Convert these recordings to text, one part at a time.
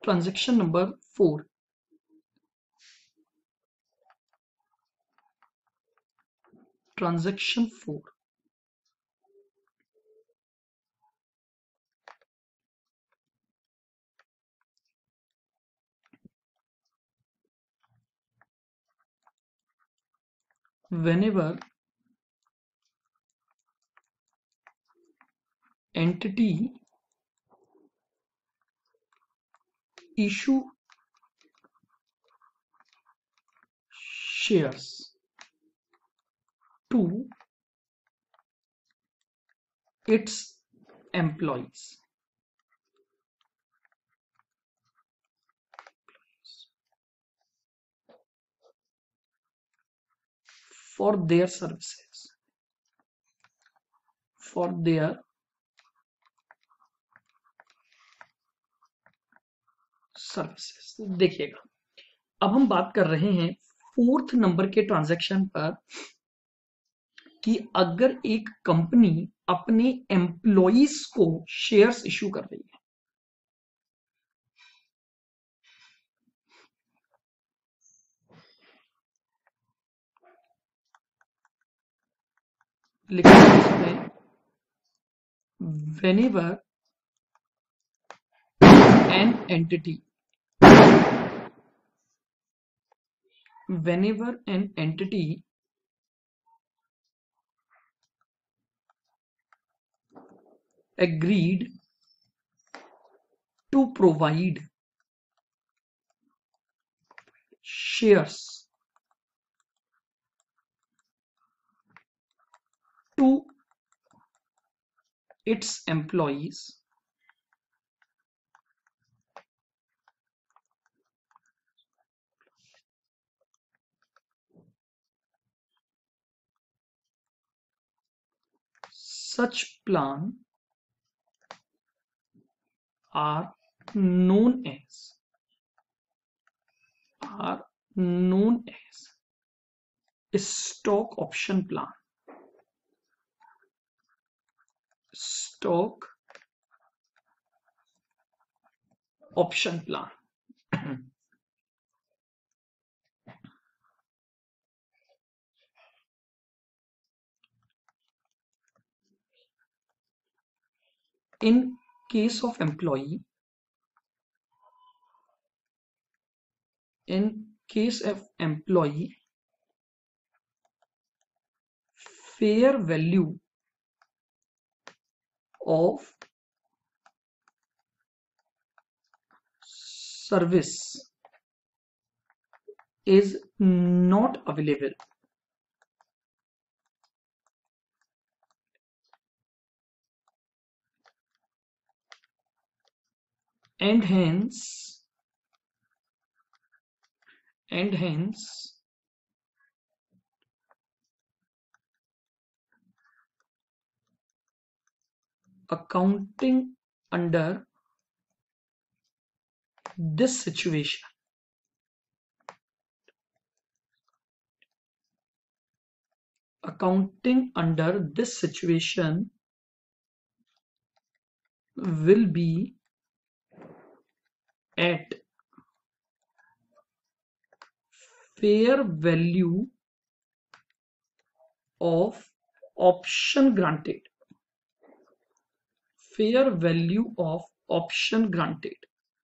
Transaction number 4. Transaction 4. Whenever entity issue shares to its employees for their services, देखिएगा, अब हम बात कर रहे हैं 4th नंबर के ट्रांजैक्शन पर कि अगर एक कंपनी अपने एम्प्लॉइज को शेयर्स इशू कर रही है, लिखा है इसमें whenever an entity agreed to provide shares to its employees, such plan are known as stock option plan. Stock option plan. In case of employee, fair value of service is not available, and hence accounting under this situation will be at fair value of option granted. Fair value of option granted.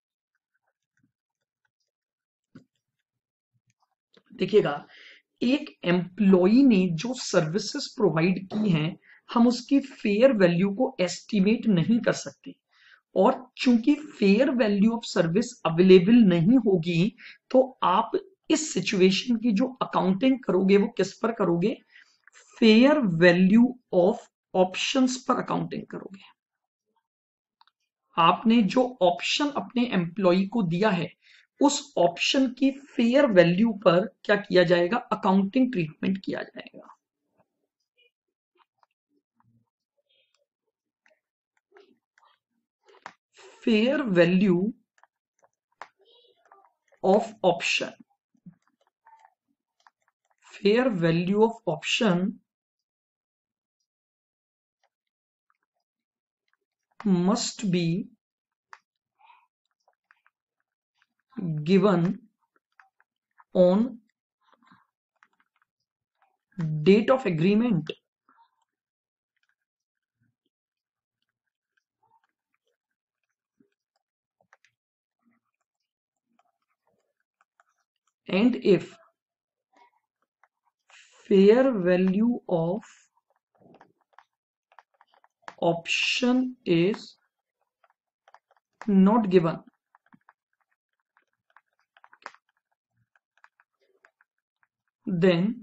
देखिएगा, एक employee ने जो services provide की हैं, हम उसकी fair value को estimate नहीं कर सकते, और चूंकि fair value of service available नहीं होगी, तो आप इस सिचुएशन की जो अकाउंटिंग करोगे वो किस पर करोगे? फेयर वैल्यू ऑफ ऑप्शंस पर अकाउंटिंग करोगे। आपने जो ऑप्शन अपने एम्प्लॉय को दिया है, उस ऑप्शन की फेयर वैल्यू पर क्या किया जाएगा? अकाउंटिंग ट्रीटमेंट किया जाएगा। Fair value of option, fair value of option must be given on date of agreement and if fair value of option is not given, then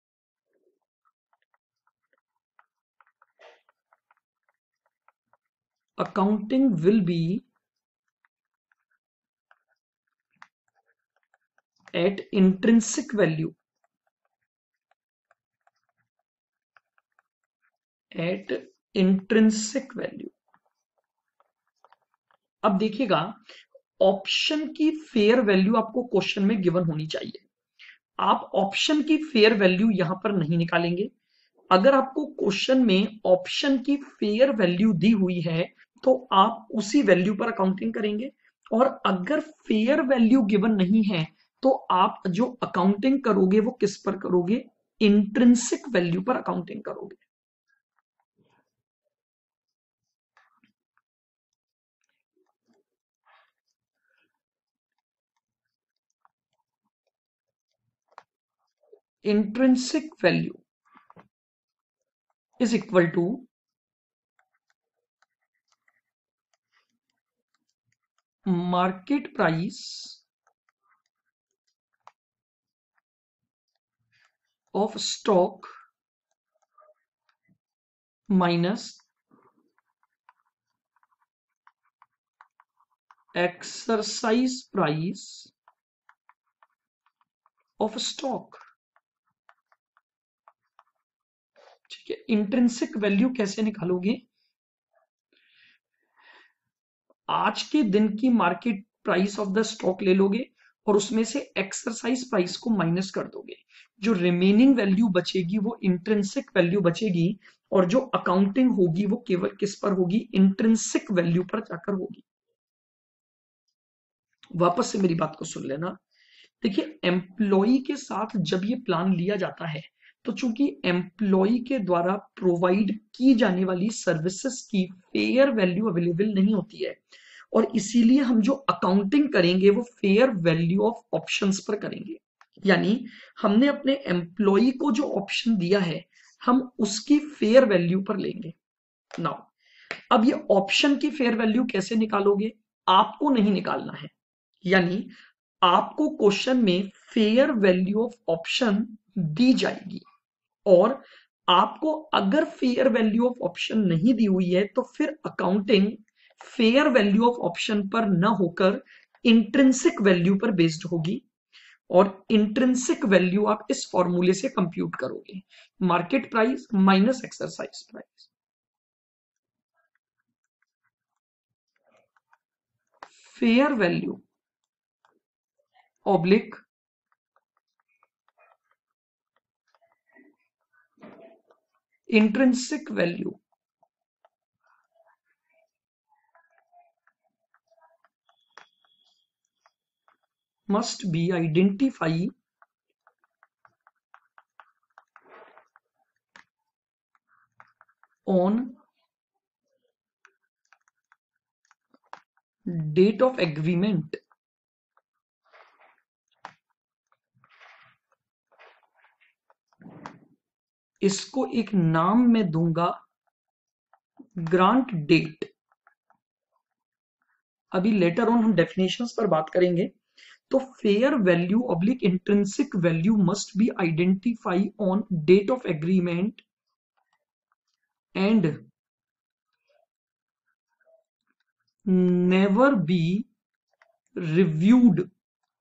accounting will be at intrinsic value, at intrinsic value। अब देखिएगा, option की fair value आपको question में given होनी चाहिए। आप option की fair value यहां पर नहीं निकालेंगे। अगर आपको क्वेश्चन में ऑप्शन की फेयर वैल्यू दी हुई है तो आप उसी वैल्यू पर अकाउंटिंग करेंगे, और अगर फेयर वैल्यू गिवन नहीं है तो आप जो अकाउंटिंग करोगे वो किस पर करोगे? इंट्रिंसिक वैल्यू पर अकाउंटिंग करोगे। Intrinsic value is equal to market price of stock minus exercise price of stock. ठीक है, इंट्रिंसिक वैल्यू कैसे निकालोगे? आज के दिन की market price of the stock ले लोगे और उसमें से एक्सरसाइज प्राइस को माइनस कर दोगे। जो रिमेनिंग वैल्यू बचेगी वो इंट्रिंसिक वैल्यू बचेगी, और जो अकाउंटिंग होगी वो केवल किस पर होगी? इंट्रिंसिक वैल्यू पर जाकर होगी। वापस से मेरी बात को सुन लेना। देखिए, एम्प्लॉय के साथ जब ये प्लान लिया जाता है तो चूंकि एम्प्लॉय के द्वारा प्रोवाइड की जाने वाली सर्विसेज की फेयर वैल्यू अवेलेबल नहीं होती है, और इसीलिए हम जो अकाउंटिंग करेंगे वो फेयर वैल्यू ऑफ ऑप्शंस पर करेंगे। यानी हमने अपने एम्प्लॉय को जो ऑप्शन दिया है हम उसकी फेयर वैल्यू पर लेंगे। नाउ अब ये ऑप्शन की फेयर वैल्यू कैसे निकालोगे? आपको नहीं निकालना है, यानी आपको क्वेश्चन में फेयर वैल्यू ऑफ ऑप्शन दी जाएगी, और आपको अगर फेयर वैल्यू ऑफ ऑप्शन नहीं दी हुई है तो फिर accounting fair value of option पर न होकर इंट्रिंसिक वैल्यू पर बेस्ड होगी, और इंट्रिंसिक वैल्यू आप इस फॉर्मूले से कंप्यूट करोगे, market price minus exercise price. Fair value oblique intrinsic value must be identified on date of agreement इसको एक नाम मैं दूंगा ग्रांट डेट। अभी लेटर ऑन हम डेफिनेशंस पर बात करेंगे। तो fair value oblique intrinsic value must be identify on date of agreement and never be reviewed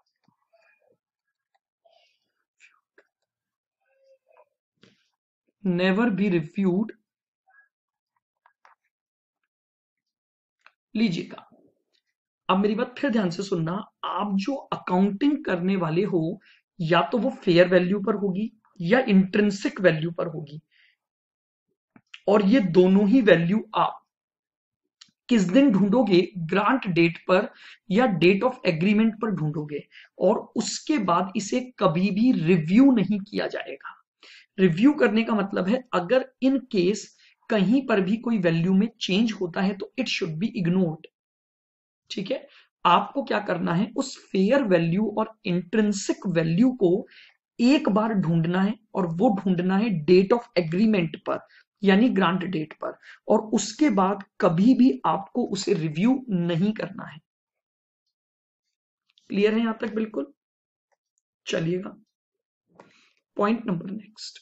लीजिएगा। अब मेरी बात फिर ध्यान से सुनना। आप जो अकाउंटिंग करने वाले हो या तो वो फेयर वैल्यू पर होगी या इंट्रिंसिक वैल्यू पर होगी, और ये दोनों ही वैल्यू आप किस दिन ढूंढोगे? ग्रांट डेट पर या डेट ऑफ एग्रीमेंट पर ढूंढोगे, और उसके बाद इसे कभी भी रिव्यू नहीं किया जाएगा। रिव्यू करने का मतलब है अगर इन केस कहीं पर भी कोई वैल्यू में चेंज होता है तो इट शुड बी इग्नोर्ड। ठीक है, आपको क्या करना है, उस फेयर वैल्यू और इंट्रिंसिक वैल्यू को एक बार ढूंढना है, और वो ढूंढना है डेट ऑफ एग्रीमेंट पर, यानी ग्रांट डेट पर, और उसके बाद कभी भी आपको उसे रिव्यू नहीं करना है। क्लियर है यहां तक? बिल्कुल। चलिएगा point number next.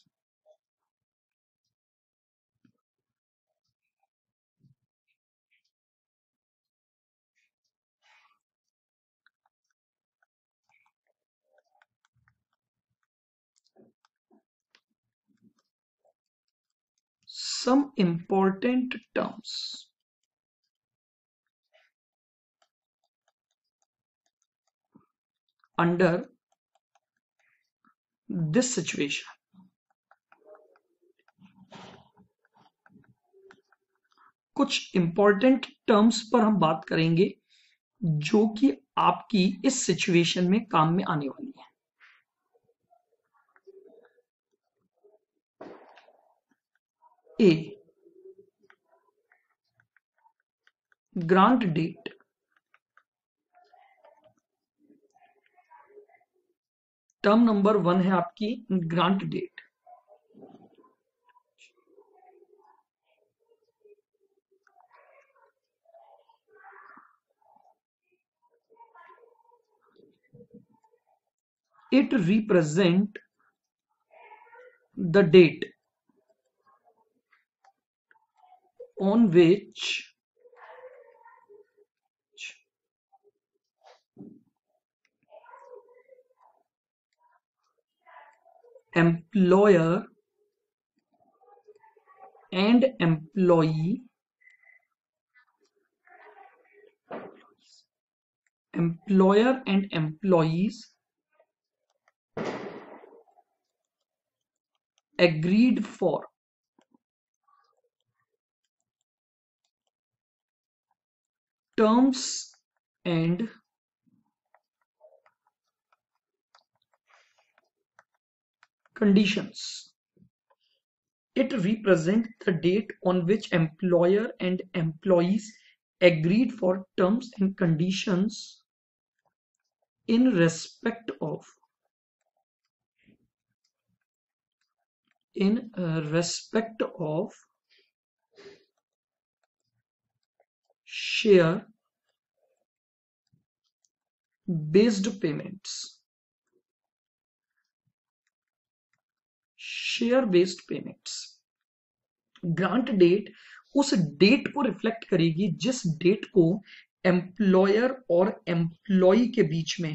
Some important terms under this situation. कुछ इंपॉर्टेंट टर्म्स पर हम बात करेंगे जो कि आपकी इस सिचुएशन में काम में आने वाली है। A, grant date. Term number 1 है आपकी grant date. It represent the date on which employer and employees agreed for terms and conditions. It represents the date on which employer and employees agreed for terms and conditions in respect of share based payments. Share based payments. Grant date उस date को reflect करेगी जिस date को employer और employ के बीच में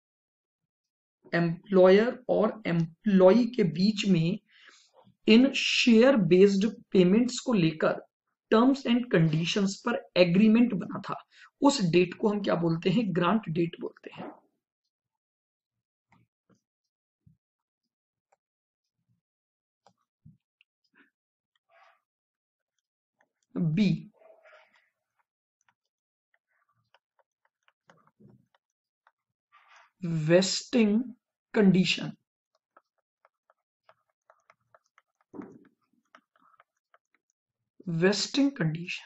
इन share based payments को लेकर टर्म्स एंड कंडीशंस पर एग्रीमेंट बना था। उस डेट को हम क्या बोलते हैं? ग्रांट डेट बोलते हैं। B, vesting condition. vesting condition,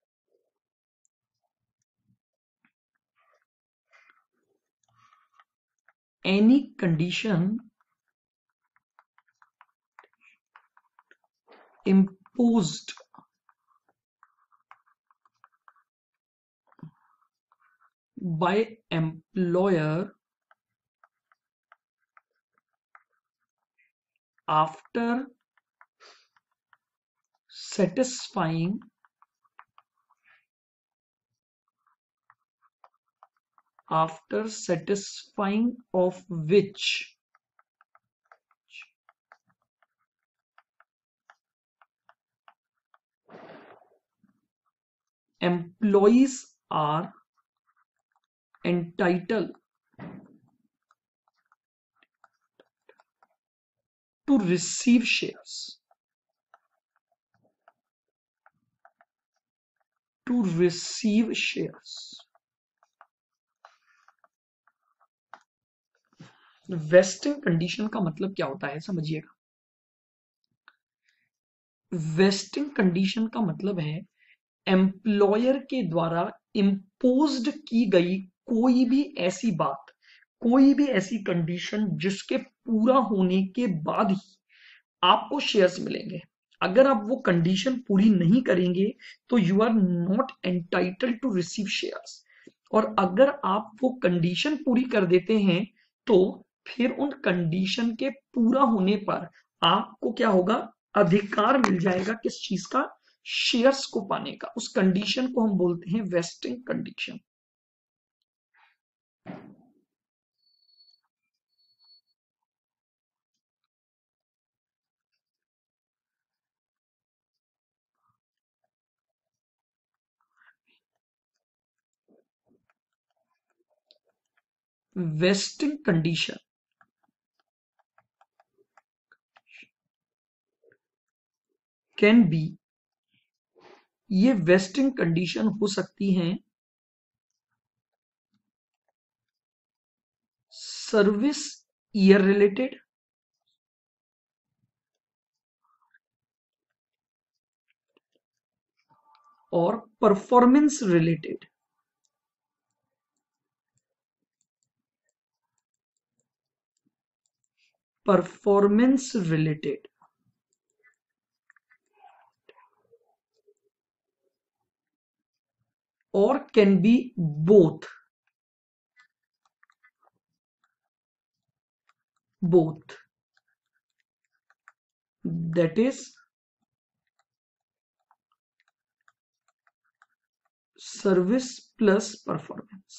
any condition imposed by employer after satisfying of which employees are entitled to receive shares. To receive shares. Vesting condition का मतलब क्या होता है समझिएगा। वेस्टिंग कंडीशन का मतलब है एम्प्लॉयर के द्वारा इम्पोज्ड की गई कोई भी ऐसी बात, कोई भी ऐसी कंडीशन जिसके पूरा होने के बाद ही आपको शेयर्स मिलेंगे। अगर आप वो कंडीशन पूरी नहीं करेंगे तो you are not entitled to receive shares. और अगर आप वो कंडीशन पूरी कर देते हैं तो फिर उन कंडीशन के पूरा होने पर आपको क्या होगा, अधिकार मिल जाएगा किस चीज का, शेयर्स को पाने का। उस कंडीशन को हम बोलते हैं vesting condition. Vesting condition can be, ये वेस्टिंग कंडीशन हो सकती हैं सर्विस ईयर रिलेटेड और परफॉर्मेंस रिलेटेड। परफॉर्मेंस रिलेटेड और can be both, both, that is service plus performance.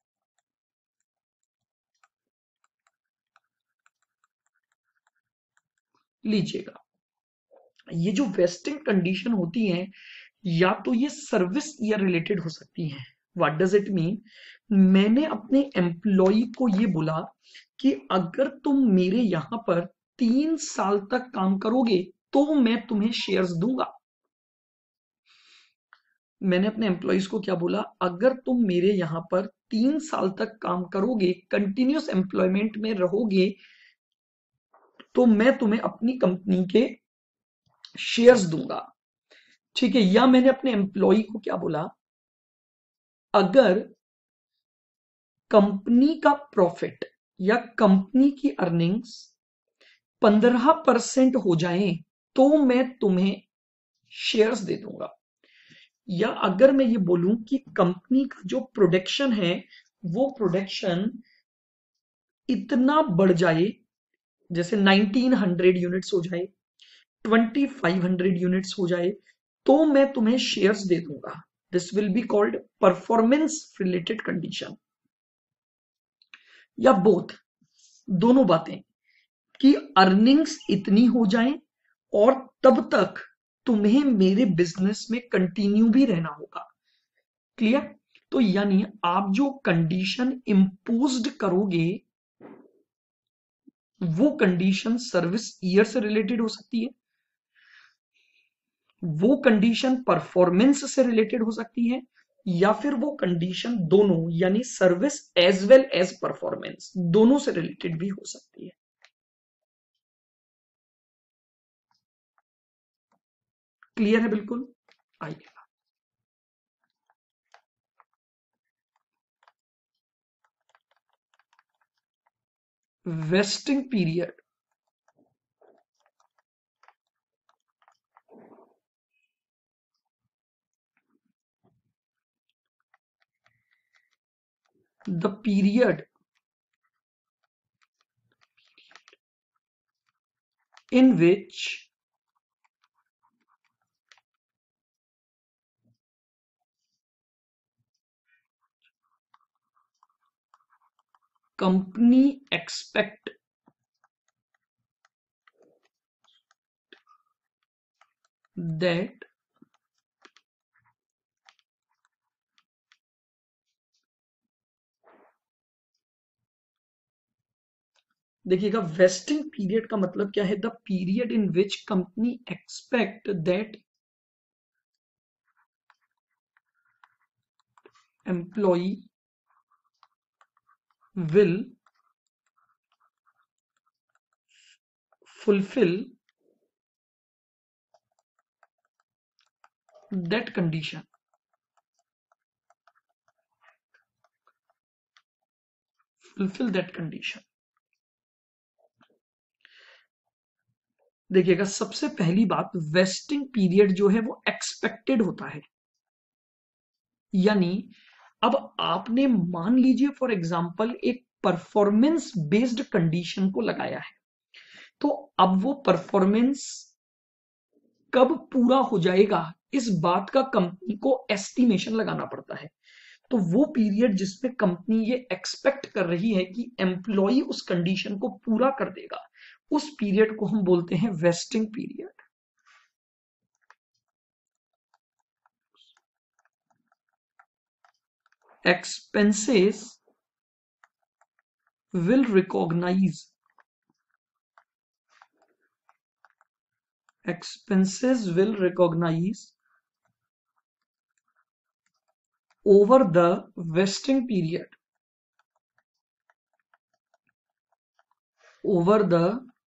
लीजिएगा, ये जो वेस्टिंग कंडीशन होती है या तो ये सर्विस ईयर रिलेटेड हो सकती है। व्हाट डज इट मीन, मैंने अपने एम्प्लॉय को ये बोला कि अगर तुम मेरे यहां पर 3 साल तक काम करोगे तो मैं तुम्हें शेयर्स दूंगा। मैंने अपने एम्प्लॉयज को क्या बोला, अगर तुम मेरे यहां पर 3 साल तक काम करोगे, कंटिन्यूस एम्प्लॉयमेंट में रहोगे, तो मैं तुम्हें अपनी कंपनी के शेयर्स दूंगा। ठीक है। या मैंने अपने एम्प्लॉय को क्या बोला, अगर कंपनी का प्रॉफिट या कंपनी की अर्निंग्स 15% हो जाए तो मैं तुम्हें शेयर्स दे दूंगा। या अगर मैं ये बोलूं कि कंपनी का जो प्रोडक्शन है वो प्रोडक्शन इतना बढ़ जाए, जैसे 1900 यूनिट्स हो जाए, 2500 यूनिट्स हो जाए, तो मैं तुम्हें शेयर्स दे दूंगा। This will be called performance related condition. या बोथ, दोनों बातें, कि अर्निंग्स इतनी हो जाए और तब तक तुम्हें मेरे बिजनेस में कंटिन्यू भी रहना होगा। क्लियर। तो यानी आप जो कंडीशन इंपोज्ड करोगे वो कंडीशन सर्विस ईयर से रिलेटेड हो सकती है, वो कंडीशन परफॉर्मेंस से रिलेटेड हो सकती है, या फिर वो कंडीशन दोनों यानी service as well as performance दोनों से रिलेटेड भी हो सकती है। क्लियर है बिल्कुल। आइए, vesting period the period in which company expect that देखिएगा, वेस्टिंग पीरियड का मतलब क्या है, the period in which company expect that employee will fulfill that condition. Fulfill that condition. देखिएगा, सबसे पहली बात, वेस्टिंग पीरियड जो है वो एक्सपेक्टेड होता है। यानी अब आपने मान लीजिए फॉर एग्जांपल एक परफॉर्मेंस बेस्ड कंडीशन को लगाया है, तो अब वो परफॉर्मेंस कब पूरा हो जाएगा इस बात का कंपनी को एस्टिमेशन लगाना पड़ता है। तो वो पीरियड जिसमें कंपनी ये एक्सपेक्ट कर रही है कि एम्प्लॉय उस कंडीशन को पूरा कर देगा, उस पीरियड को हम बोलते हैं vesting period. Expenses will recognize over the vesting period, over the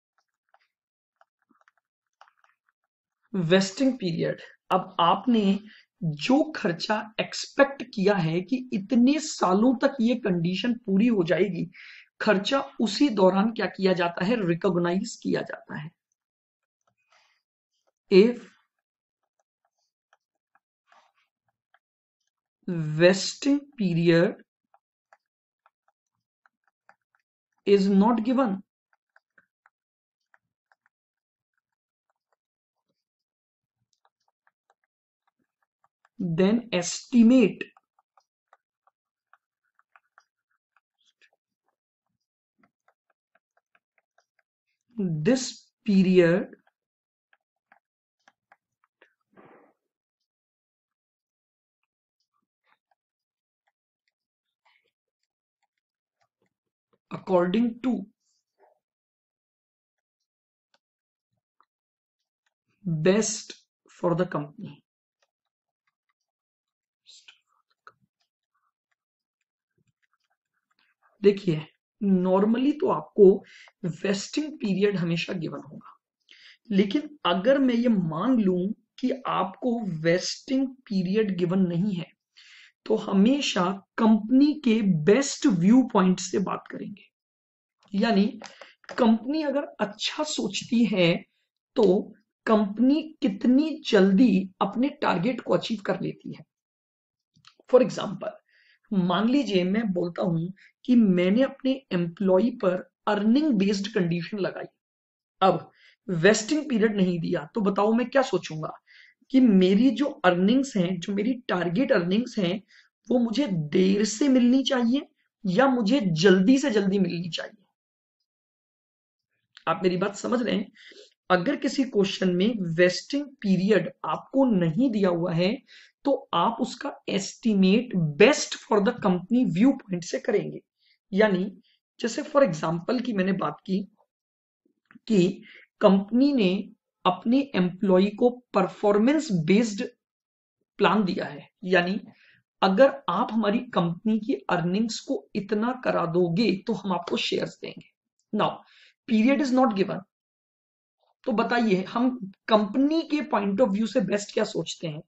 vesting period। अब आपने जो खर्चा एक्सपेक्ट किया है कि इतने सालों तक ये कंडीशन पूरी हो जाएगी, खर्चा उसी दौरान क्या किया जाता है, रिकॉग्नाइज किया जाता है। If vesting period is not given, then estimate this period according to best for the company। देखिए, नॉर्मली तो आपको वेस्टिंग पीरियड हमेशा गिवन होगा, लेकिन अगर मैं ये मान लूं कि आपको वेस्टिंग पीरियड गिवन नहीं है, तो हमेशा कंपनी के बेस्ट व्यू पॉइंट से बात करेंगे। यानी कंपनी अगर अच्छा सोचती है तो कंपनी कितनी जल्दी अपने टारगेट को अचीव कर लेती है। फॉर एग्जाम्पल, मान लीजिए मैं बोलता हूं कि मैंने अपने एम्प्लॉय पर अर्निंग बेस्ड कंडीशन लगाई, अब वेस्टिंग पीरियड नहीं दिया, तो बताओ मैं क्या सोचूंगा कि मेरी जो अर्निंग्स हैं, जो मेरी टारगेट अर्निंग्स हैं, वो मुझे देर से मिलनी चाहिए या मुझे जल्दी से जल्दी मिलनी चाहिए। आप मेरी बात समझ रहे हैं? अगर किसी क्वेश्चन में वेस्टिंग पीरियड आपको नहीं दिया हुआ है, तो आप उसका estimate best for the company view point से करेंगे। यानी जैसे फॉर एग्जांपल की मैंने बात की कि कंपनी ने अपने एम्प्लॉय को परफॉर्मेंस बेस्ड प्लान दिया है। यानी अगर आप हमारी कंपनी की अर्निंग्स को इतना करा दोगे तो हम आपको शेयर्स देंगे। Now period is not given, तो बताइए हम कंपनी के पॉइंट ऑफ व्यू से बेस्ट क्या सोचते हैं?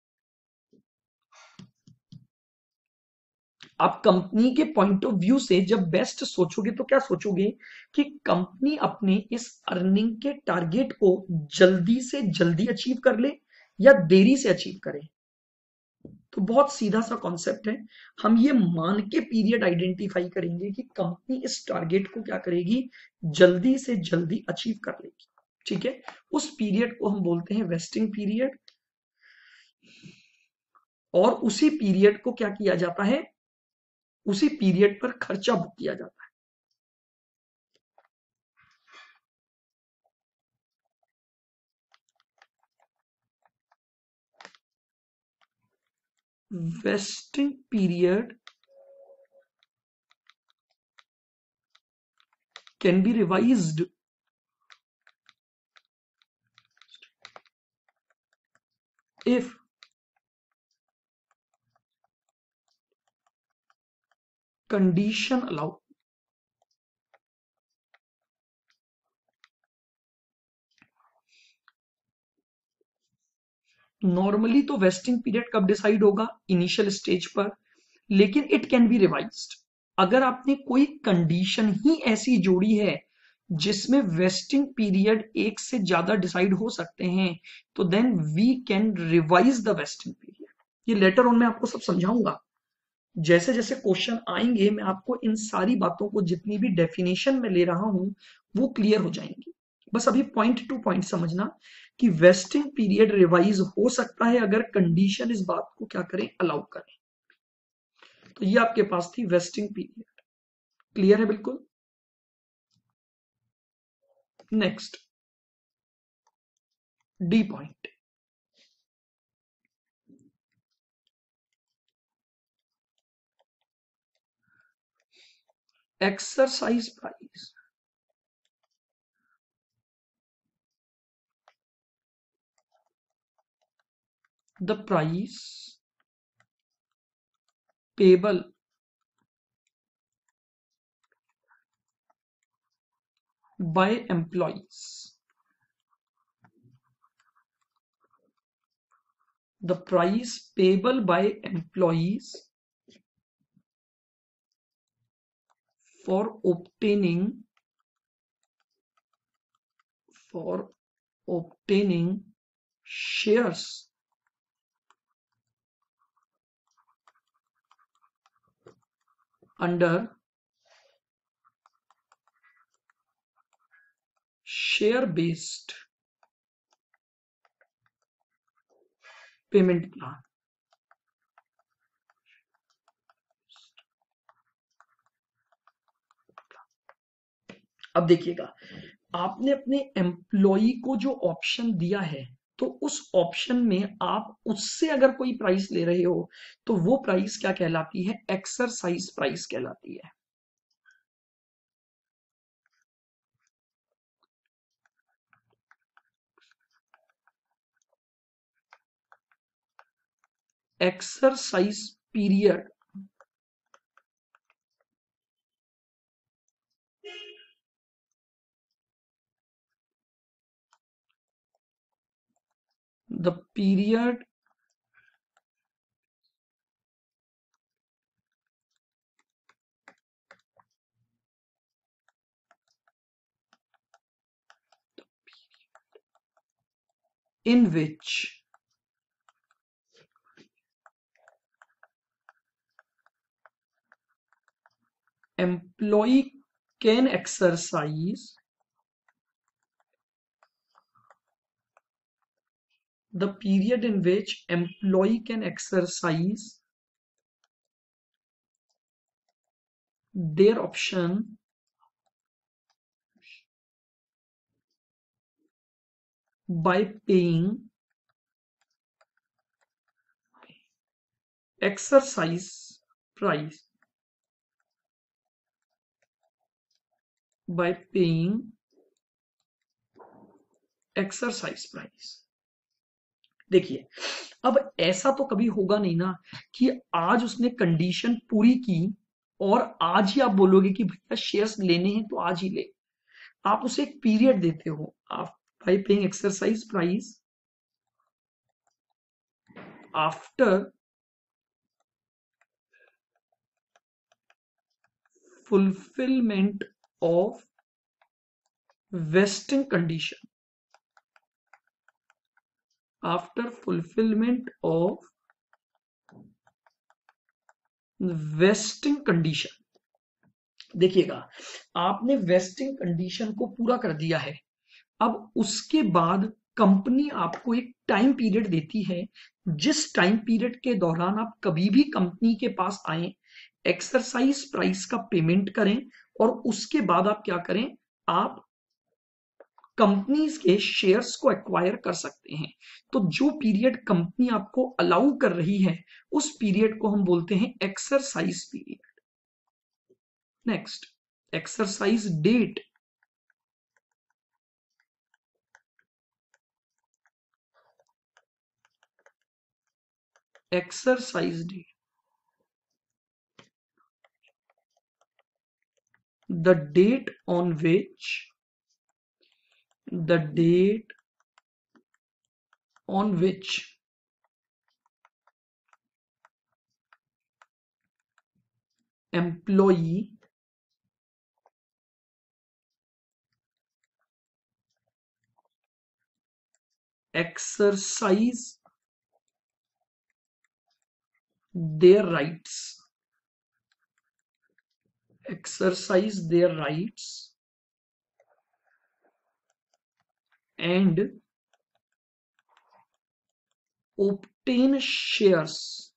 आप कंपनी के पॉइंट ऑफ व्यू से जब बेस्ट सोचोगे तो क्या सोचोगे कि कंपनी अपने इस अर्निंग के टारगेट को जल्दी से जल्दी अचीव कर ले या देरी से अचीव करे। तो बहुत सीधा सा कॉन्सेप्ट है, हम ये मान के पीरियड आइडेंटिफाई करेंगे कि कंपनी इस टारगेट को क्या करेगी, जल्दी से जल्दी अचीव कर लेगी। ठीक है, उस पीरियड को हम बोलते हैं वेस्टिंग पीरियड, और उसी पीरियड को क्या किया जाता है, उसी पीरियड पर खर्चा बुक किया जाता है। Vesting period can be revised if condition allow. Normally तो वेस्टिंग पीरियड कब डिसाइड होगा? इनिशियल स्टेज पर, लेकिन इट कैन बी रिवाइज्ड। अगर आपने कोई कंडीशन ही ऐसी जोड़ी है जिसमें वेस्टिंग पीरियड एक से ज्यादा डिसाइड हो सकते हैं, तो then we can revise the vesting period. ये लेटर ऑन मैं आपको सब समझाऊंगा। जैसे जैसे क्वेश्चन आएंगे मैं आपको इन सारी बातों को, जितनी भी डेफिनेशन में ले रहा हूं, वो क्लियर हो जाएंगी। बस अभी पॉइंट टू पॉइंट समझना कि वेस्टिंग पीरियड रिवाइज हो सकता है अगर कंडीशन इस बात को क्या करें, अलाउ करें। तो ये आपके पास थी वेस्टिंग पीरियड। क्लियर है बिल्कुल? Next, D point, exercise price. The price payable by employees. The price payable by employees for obtaining shares under share based payment plan. अब देखिएगा, आपने अपने एम्प्लॉय को जो ऑप्शन दिया है, तो उस ऑप्शन में आप उससे अगर कोई प्राइस ले रहे हो तो वो प्राइस क्या कहलाती है? एक्सरसाइज प्राइस कहलाती है। Exercise period the period in which employee can exercise the period in which employee can exercise their option by paying exercise price by paying exercise price। देखिए, अब ऐसा तो कभी होगा नहीं ना कि आज उसने कंडीशन पूरी की और आज ही आप बोलोगे कि भैया शेयर्स लेने हैं तो आज ही ले। आप उसे एक पीरियड देते हो, आप by paying exercise price after fulfillment of vesting condition, after fulfillment of vesting condition। देखिएगा, आपने वेस्टिंग कंडीशन को पूरा कर दिया है। अब उसके बाद कंपनी आपको एक टाइम पीरियड देती है, जिस टाइम पीरियड के दौरान आप कभी भी कंपनी के पास आए, एक्सरसाइज प्राइस का पेमेंट करें और उसके बाद आप क्या करें, आप कंपनीज के शेयर्स को एक्वायर कर सकते हैं। तो जो पीरियड कंपनी आपको अलाउ कर रही है, उस पीरियड को हम बोलते हैं exercise period. Next, exercise date. Exercise date the date on which employee exercise their rights and obtain shares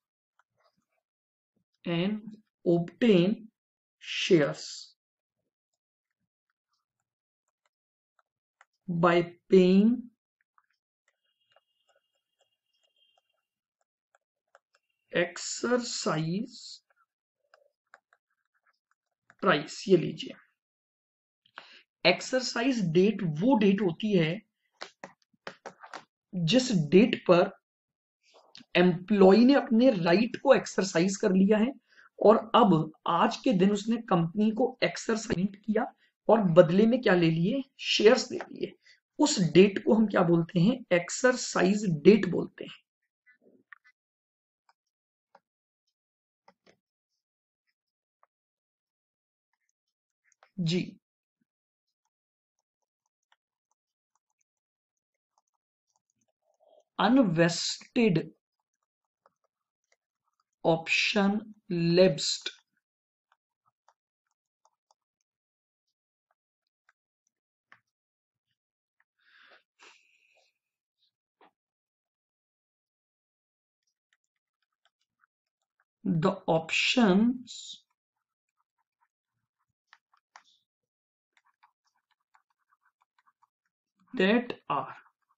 by paying exercise price. ये लीजिए, एक्सरसाइज डेट वो डेट होती है जिस डेट पर एम्प्लॉय ने अपने राइट को एक्सरसाइज कर लिया है और अब आज के दिन उसने कंपनी को एक्सरसाइज किया और बदले में क्या ले लिए, शेयर्स ले लिए। उस डेट को हम क्या बोलते हैं, एक्सरसाइज डेट बोलते हैं। G, unvested option lapsed the options that are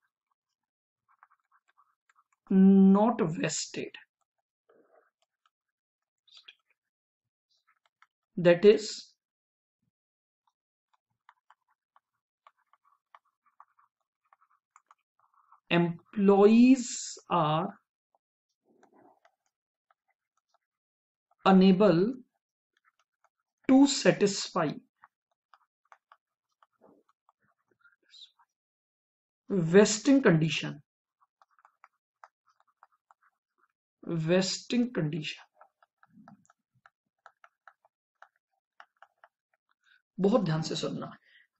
not vested, that is employees are unable to satisfy vesting condition बहुत ध्यान से सुनना।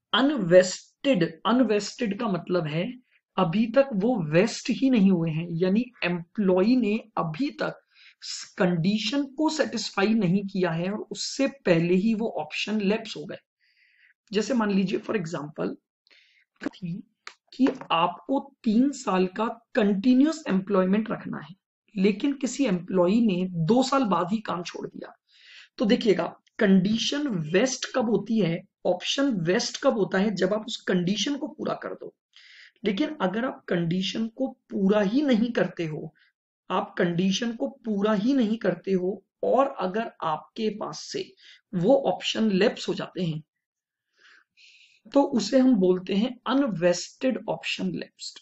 अनवेस्टेड का मतलब है अभी तक वो वेस्ट ही नहीं हुए हैं, यानी एम्प्लॉय ने अभी तक कंडीशन को सेटिस्फाई नहीं किया है और उससे पहले ही वो ऑप्शन लैप्स हो गए। जैसे मान लीजिए फॉर एग्जांपल थी कि आपको 3 साल का कंटिन्यूअस एम्प्लॉयमेंट रखना है, लेकिन किसी एम्प्लॉय ने 2 साल बाद ही काम छोड़ दिया। तो देखिएगा, कंडीशन वेस्ट कब होती है, ऑप्शन वेस्ट कब होता है, जब आप उस कंडीशन को पूरा कर दो। लेकिन अगर आप कंडीशन को पूरा ही नहीं करते हो, आप कंडीशन को पूरा ही नहीं करते हो और अगर आपके पास से वो ऑप्शन लैप्स हो जाते हैं तो उसे हम बोलते हैं unvested option lapsed.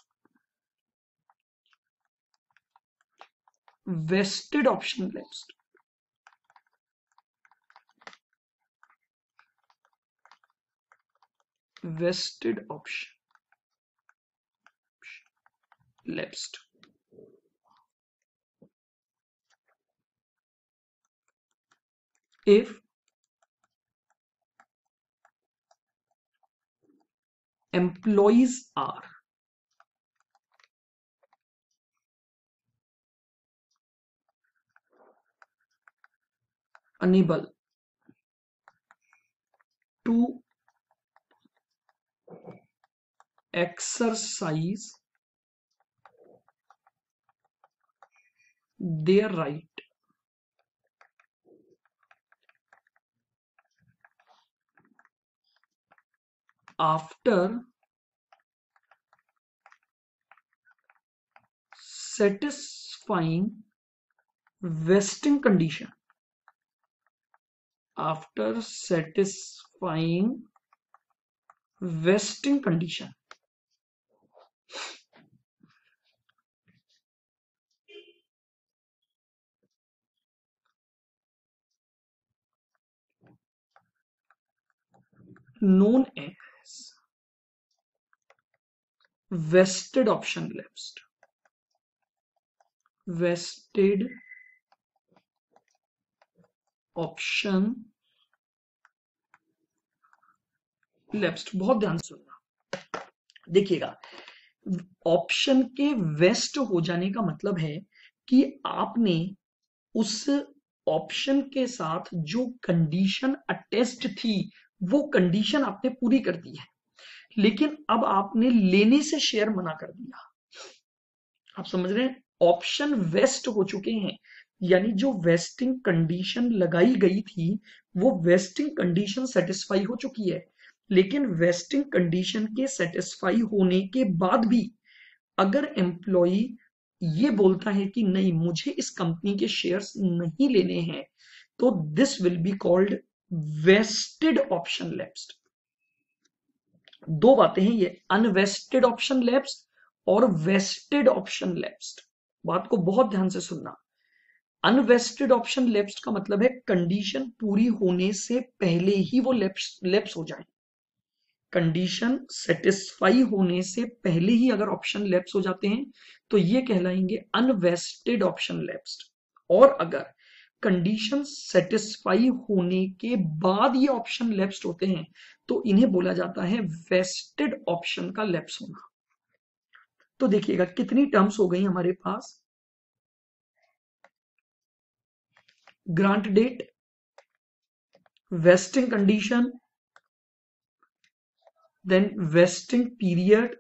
Vested option lapsed, vested option lapsed। If employees are unable to exercise their right after satisfying vesting condition, after satisfying vesting condition, known as vested option lapsed. vested option lapsed, बहुत ध्यान से सुनना। देखिएगा, option के waste हो जाने का मतलब है कि आपने उस ऑप्शन के साथ जो कंडीशन अटैच्ड थी वो कंडीशन आपने पूरी कर दी है, लेकिन अब आपने लेने से शेयर मना कर दिया। आप समझ रहे हैं, ऑप्शन वेस्ट हो चुके हैं, यानी जो वेस्टिंग कंडीशन लगाई गई थी वो वेस्टिंग कंडीशन सेटिस्फाई हो चुकी है, लेकिन वेस्टिंग कंडीशन के सेटिस्फाई होने के बाद भी अगर एम्प्लॉय ये बोलता है कि नहीं मुझे इस कंपनी के शेयर्स नहीं लेने हैं, तो this will be called vested option lapsed. दो बातें हैं ये, अनवेस्टेड ऑप्शन लैप्स्ड और वेस्टेड ऑप्शन लैप्स्ड। बात को बहुत ध्यान से सुनना। अनवेस्टेड ऑप्शन लैप्स्ड का मतलब है कंडीशन पूरी होने से पहले ही वो लैप्स हो जाए। कंडीशन सेटिस्फाई होने से पहले ही अगर ऑप्शन लैप्स हो जाते हैं तो ये कहलाएंगे अनवेस्टेड ऑप्शन लैप्स्ड। और अगर कंडीशन सेटिस्फाई होने के बाद ये ऑप्शन लैप्स्ड होते हैं तो इन्हें बोला जाता है वेस्टेड ऑप्शन का लैप्स होना। तो देखिएगा कितनी टर्म्स हो गई हमारे पास। Grant date, vesting condition, then vesting period,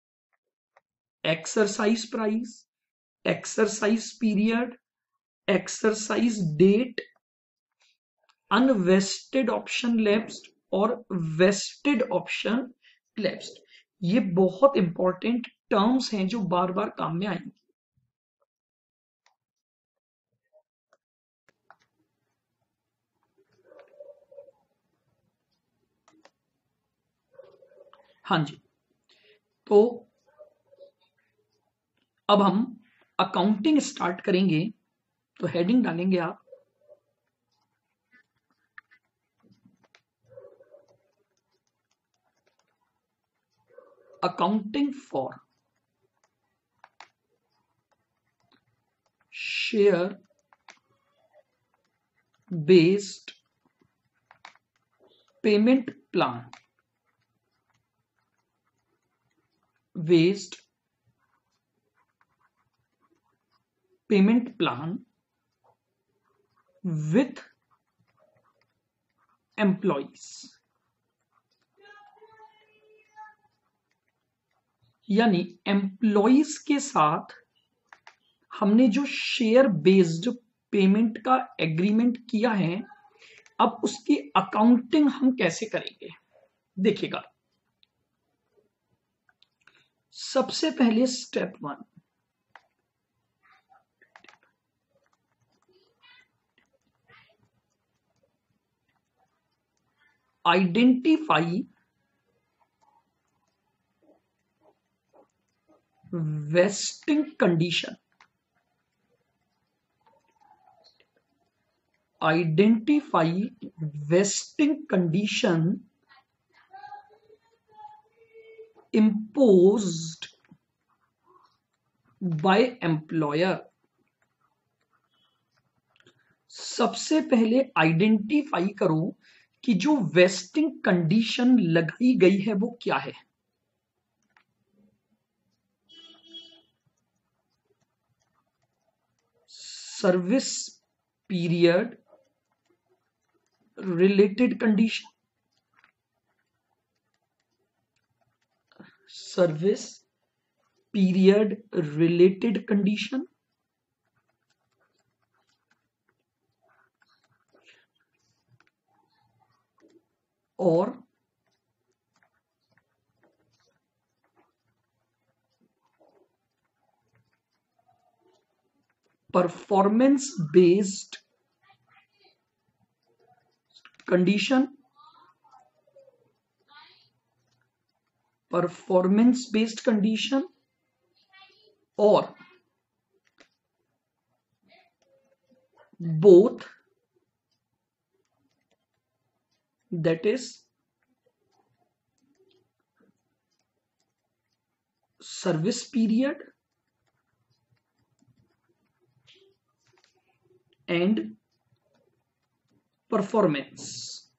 exercise price, exercise period, exercise date, unvested option lapsed और vested option lapsed। ये बहुत इंपॉर्टेंट टर्म्स हैं जो बार बार काम में आएंगी। हाँ जी, तो अब हम अकाउंटिंग स्टार्ट करेंगे, तो हेडिंग डालेंगे आप accounting for share based payment plan, based payment plan with employees. यानी एम्प्लॉइज के साथ हमने जो शेयर बेस्ड पेमेंट का एग्रीमेंट किया है, अब उसकी अकाउंटिंग हम कैसे करेंगे। देखिएगा, सबसे पहले step 1, identify vesting condition. identify vesting condition imposed by employer। सबसे पहले आइडेंटिफाई करो कि जो वेस्टिंग कंडीशन लगाई गई है वो क्या है। Service period related condition, service period related condition, और performance based condition, performance based condition और both, that is service period and performance.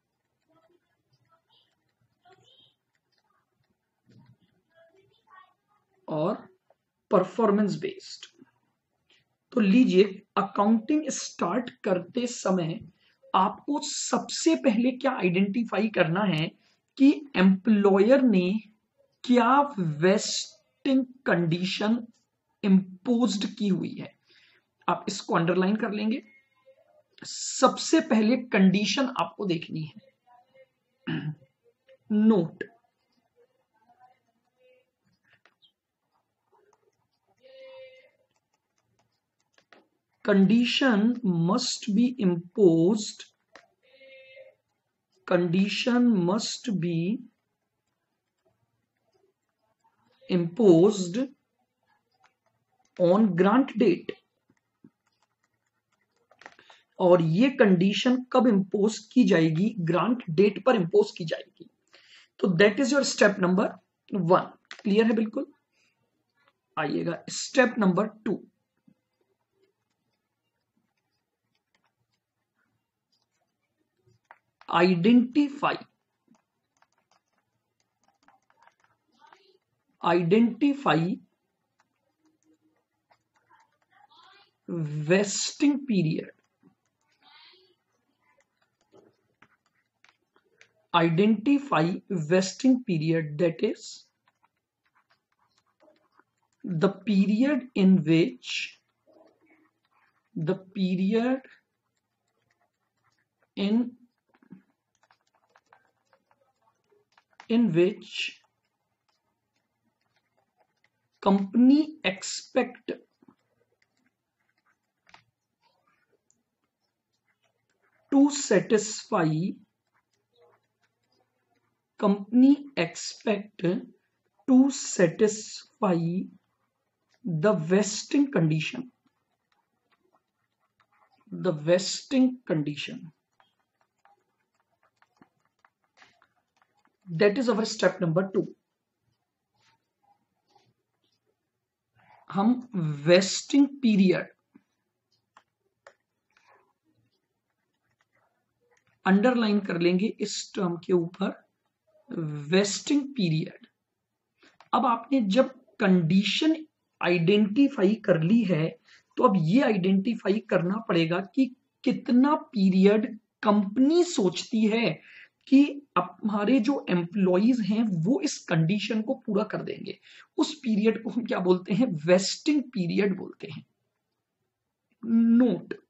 और परफॉर्मेंस बेस्ड। तो लीजिए, अकाउंटिंग स्टार्ट करते समय आपको सबसे पहले क्या आइडेंटिफाई करना है कि एम्प्लॉयर ने क्या वेस्टिंग कंडीशन इम्पोज्ड की हुई है। आप इसको अंडरलाइन कर लेंगे। सबसे पहले कंडीशन आपको देखनी है। Note, condition must be imposed, condition must be imposed on grant date। और ये कंडीशन कब इंपोज की जाएगी? ग्रांट डेट पर इंपोज की जाएगी। तो that is your step number 1। Clear है बिल्कुल? आइएगा step number 2। Identify vesting period. Identify vesting period, that is the period in which company expect to satisfy the vesting condition, that is our step number 2। हम vesting period underline कर लेंगे इस term के ऊपर, vesting period. अब आपने जब condition identify कर ली है तो अब ये आइडेंटिफाई करना पड़ेगा कि कितना पीरियड कंपनी सोचती है कि हमारे जो एम्प्लॉइज हैं वो इस कंडीशन को पूरा कर देंगे। उस पीरियड को हम क्या बोलते हैं? वेस्टिंग पीरियड बोलते हैं। Note,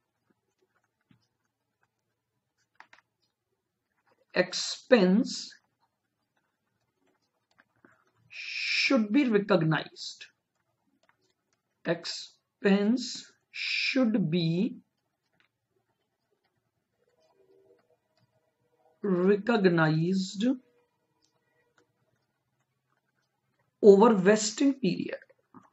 expense should be recognized, expense should be recognized over vesting period,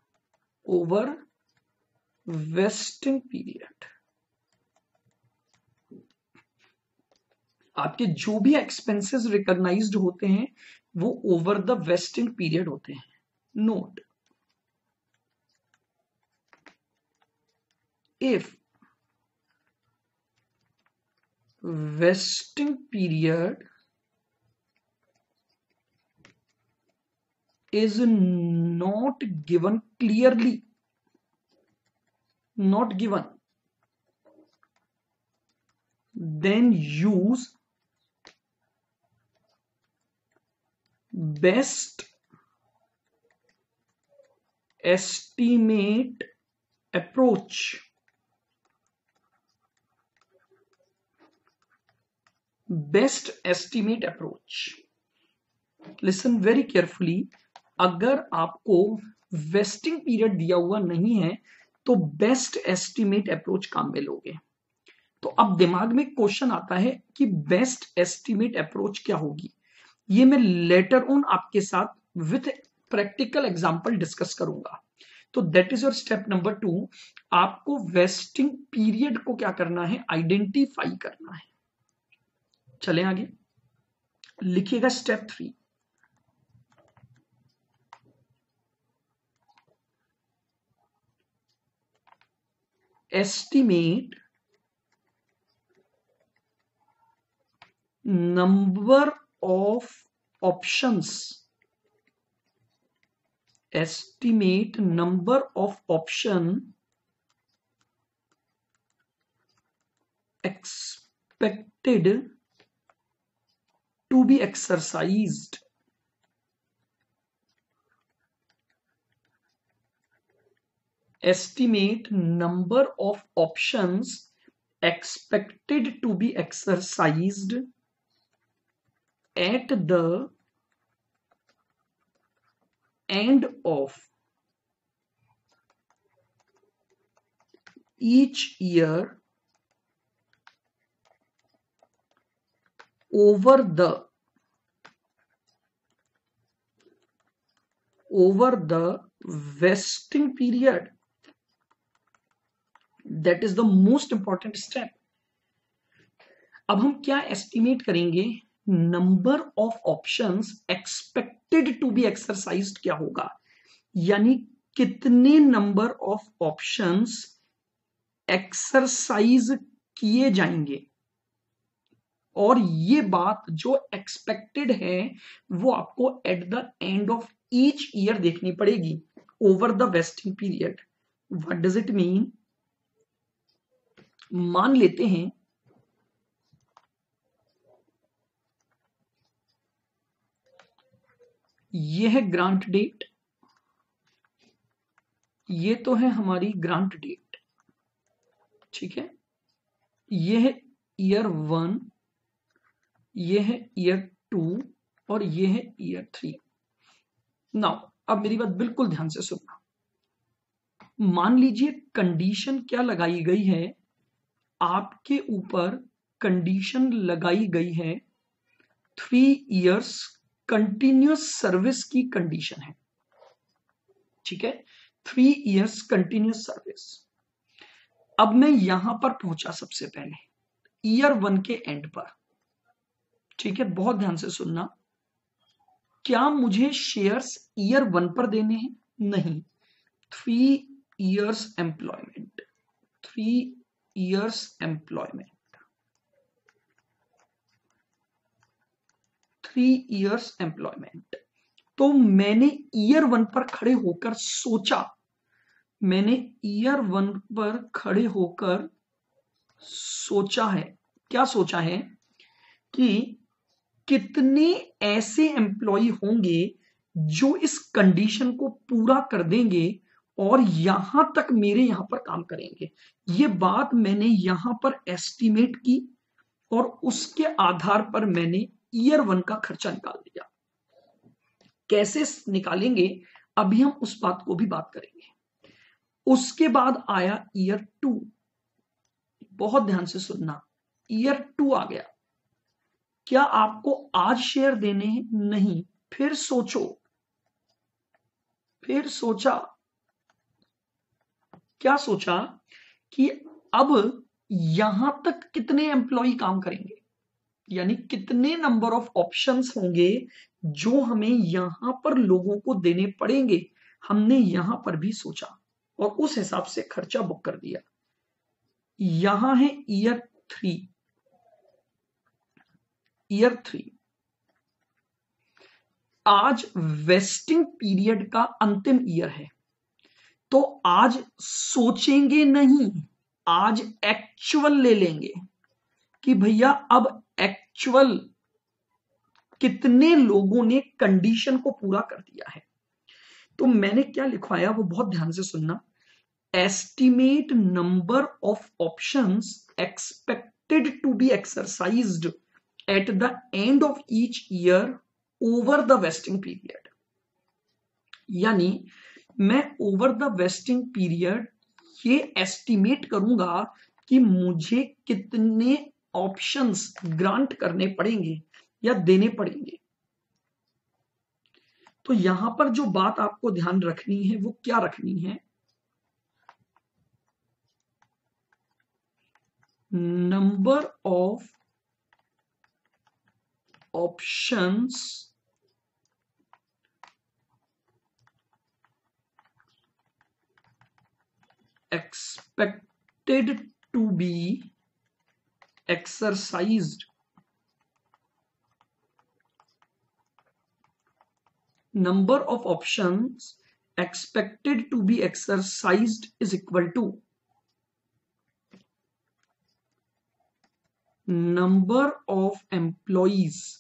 आपके जो भी एक्सपेंसेस रिकॉग्नाइज्ड होते हैं वो ओवर द वेस्टिंग पीरियड होते हैं। Note, if vesting period is not given clearly, then use best estimate approach। Best estimate approach. Listen very carefully, अगर आपको वेस्टिंग पीरियड दिया हुआ नहीं है तो बेस्ट एस्टिमेट अप्रोच काम में लोगे। तो अब दिमाग में क्वेश्चन आता है कि बेस्ट एस्टिमेट अप्रोच क्या होगी। ये मैं लेटर ऑन आपके साथ विथ प्रैक्टिकल एग्जांपल डिस्कस करूंगा। तो that is your step number 2। आपको वेस्टिंग पीरियड को क्या करना है? आइडेंटिफाई करना है। चलें आगे, लिखिएगा step 3। estimate number of options, estimate number of option expected to be exercised estimate number of options expected to be exercised at the end of each year over the vesting period. That is the most important step. अब हम क्या estimate करेंगे? Number of options expected to be exercised क्या होगा, यानी कितने number of options exercise किए जाएंगे। और ये बात जो एक्सपेक्टेड है वो आपको at the end of each year देखनी पड़ेगी over the vesting period. What does it mean? मान लेते हैं ये है ग्रांट डेट, ये तो है हमारी ग्रांट डेट, ठीक है। ये है ईयर 1, ये है ईयर 2 और ये है ईयर 3। नाउ अब मेरी बात बिल्कुल ध्यान से सुनना। मान लीजिए कंडीशन क्या लगाई गई है, आपके ऊपर कंडीशन लगाई गई है 3 इयर्स कंटिन्यूअस सर्विस की कंडीशन है, ठीक है। 3 इयर्स कंटिन्यूअस सर्विस। अब मैं यहां पर पहुंचा सबसे पहले ईयर 1 के एंड पर, ठीक है। बहुत ध्यान से सुनना। क्या मुझे शेयर्स ईयर 1 पर देने हैं? नहीं। 3 years employment, 3 years employment, 3 years employment. तो मैंने ईयर 1 पर खड़े होकर सोचा, मैंने ईयर 1 पर खड़े होकर सोचा है, क्या सोचा है कि कितने ऐसे एम्प्लॉय होंगे जो इस कंडीशन को पूरा कर देंगे और यहां तक मेरे यहां पर काम करेंगे। ये बात मैंने यहां पर एस्टिमेट की और उसके आधार पर मैंने ईयर 1 का खर्चा निकाल दिया। कैसे निकालेंगे अभी हम उस बात को भी बात करेंगे। उसके बाद आया ईयर 2। बहुत ध्यान से सुनना, ईयर 2 आ गया। क्या आपको आज शेयर देने हैं? नहीं। फिर सोचो, फिर सोचा, क्या सोचा कि अब यहां तक कितने एम्प्लॉय काम करेंगे, यानी कितने नंबर ऑफ ऑप्शंस होंगे जो हमें यहां पर लोगों को देने पड़ेंगे। हमने यहां पर भी सोचा और उस हिसाब से खर्चा बुक कर दिया। यहां है ईयर 3, ईयर 3। आज वेस्टिंग पीरियड का अंतिम ईयर है, तो आज सोचेंगे नहीं, आज एक्चुअल ले लेंगे कि भैया अब एक्चुअल कितने लोगों ने कंडीशन को पूरा कर दिया है। तो मैंने क्या लिखवाया वो बहुत ध्यान से सुनना। Estimate number of options expected to be exercised at the end of each year over the vesting period. यानी मैं ओवर द वेस्टिंग पीरियड ये एस्टिमेट करूंगा कि मुझे कितने ऑप्शंस ग्रांट करने पड़ेंगे या देने पड़ेंगे। तो यहां पर जो बात आपको ध्यान रखनी है वो क्या रखनी है? Number of options expected expected to be exercised. Number of options expected to be exercised is equal to number of employees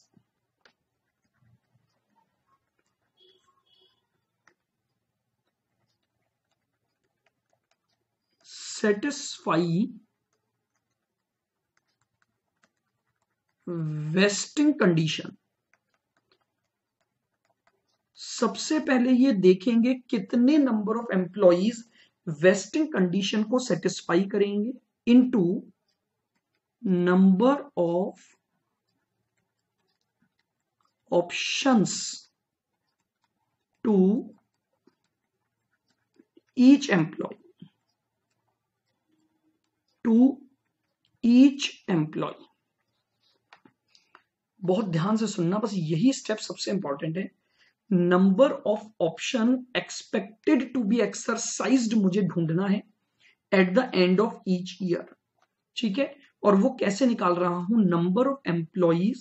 satisfy vesting condition. सबसे पहले ये देखेंगे कितने number of employees vesting condition को सेटिस्फाई करेंगे into number of options to each employee बहुत ध्यान से सुनना, बस यही स्टेप सबसे इंपॉर्टेंट है। Number of option expected to be exercised मुझे ढूंढना है at the end of each year, ठीक है। और वो कैसे निकाल रहा हूं, नंबर ऑफ एम्प्लॉइज,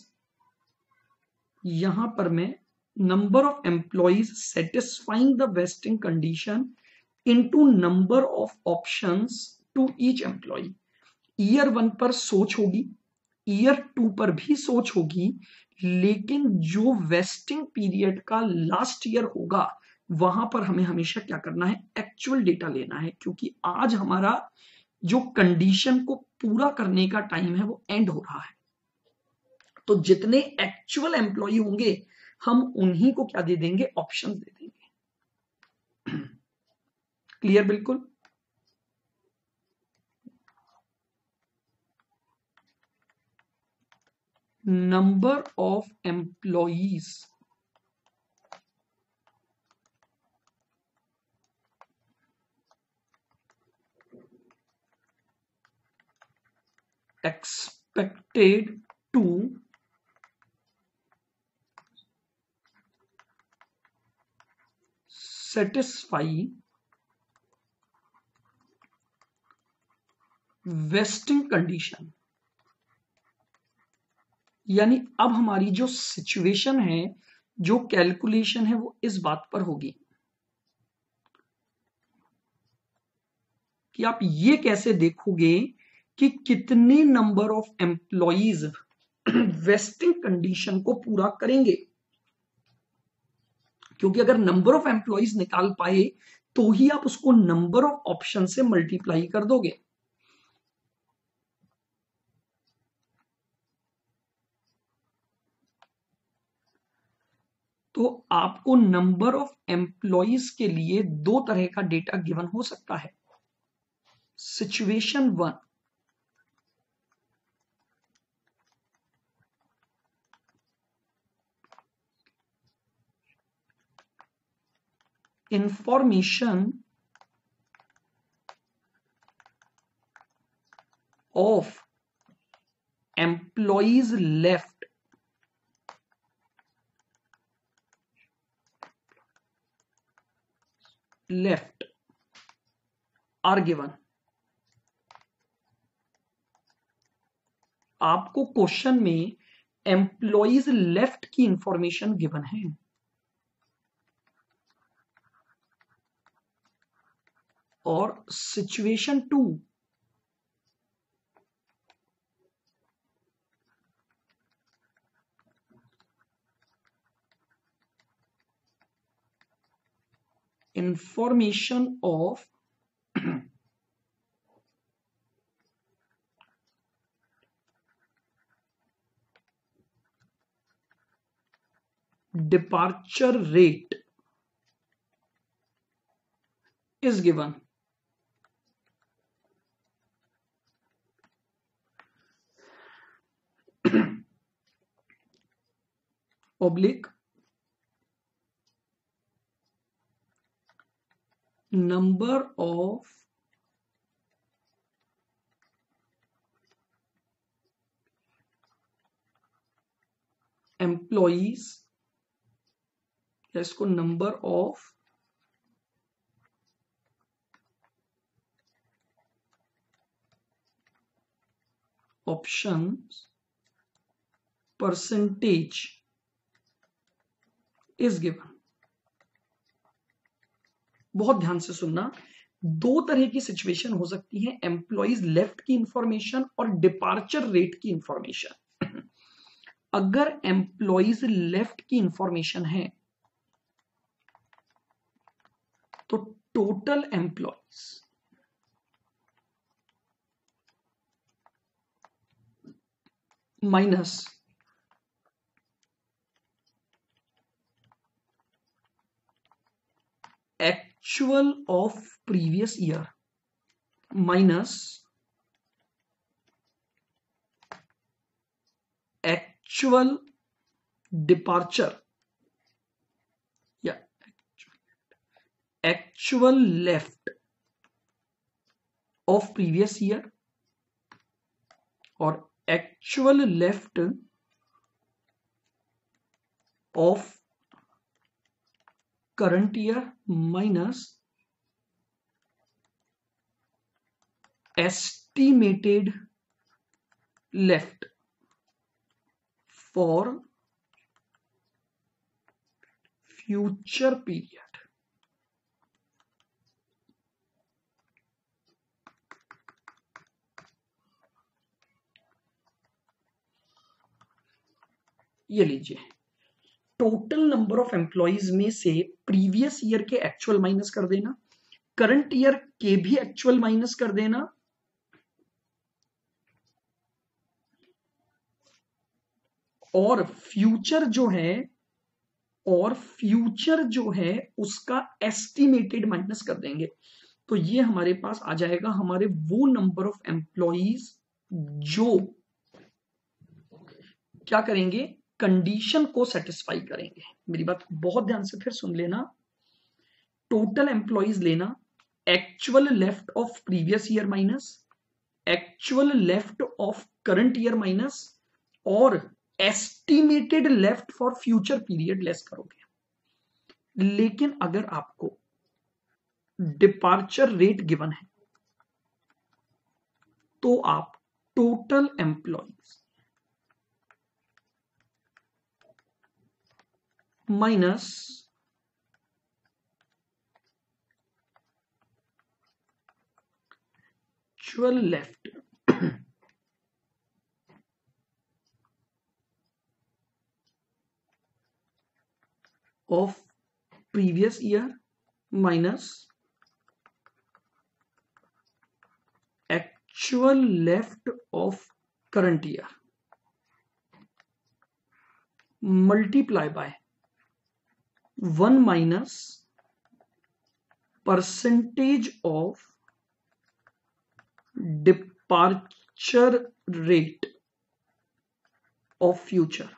यहां पर मैं number of employees satisfying the vesting condition into number of options to each employee. Year 1 पर सोच होगी, ईयर 2 पर भी सोच होगी, लेकिन जो वेस्टिंग पीरियड का लास्ट ईयर होगा वहां पर हमें हमेशा क्या करना है, एक्चुअल डेटा लेना है, क्योंकि आज हमारा जो कंडीशन को पूरा करने का टाइम है वो एंड हो रहा है। तो जितने एक्चुअल एम्प्लॉय होंगे हम उन्हीं को क्या दे देंगे, ऑप्शन दे देंगे। क्लियर बिल्कुल। Number of employees expected to satisfy vesting condition. यानी अब हमारी जो सिचुएशन है, जो कैलकुलेशन है, वो इस बात पर होगी कि आप ये कैसे देखोगे कि कितने number of employees vesting condition को पूरा करेंगे। क्योंकि अगर नंबर ऑफ एम्प्लॉइज निकाल पाए तो ही आप उसको नंबर ऑफ ऑप्शन से मल्टीप्लाई कर दोगे। तो आपको नंबर ऑफ एम्प्लॉइज के लिए दो तरह का डेटा गिवन हो सकता है। Situation 1, information of employees left are given। आपको क्वेश्चन में एम्प्लॉइज लेफ्ट की इंफॉर्मेशन गिवन है। और situation 2, information of departure rate is given। oblique number of employees, या इसको number of options percentage is given। बहुत ध्यान से सुनना, दो तरह की सिचुएशन हो सकती है, एम्प्लॉइज लेफ्ट की इंफॉर्मेशन और डिपार्चर रेट की इंफॉर्मेशन। अगर एम्प्लॉइज लेफ्ट की इंफॉर्मेशन है तो total employees minus actual of previous year minus actual departure या actual left of previous year और actual left of current year minus estimated left for future period. ये लीजिए, total number of employees में से previous year के actual minus कर देना, current year के भी एक्चुअल माइनस कर देना, और फ्यूचर जो है उसका एस्टिमेटेड माइनस कर देंगे। तो ये हमारे पास आ जाएगा हमारे वो नंबर ऑफ एम्प्लॉइज जो क्या करेंगे, कंडीशन को सेटिस्फाई करेंगे। मेरी बात बहुत ध्यान से फिर सुन लेना, टोटल एम्प्लॉइज लेना, actual left of previous year minus actual left of current year minus और estimated left for future period less करोगे। लेकिन अगर आपको डिपार्चर रेट गिवन है तो आप total employees minus actual left of previous year minus actual left of current year multiply by 1 minus percentage of departure rate of future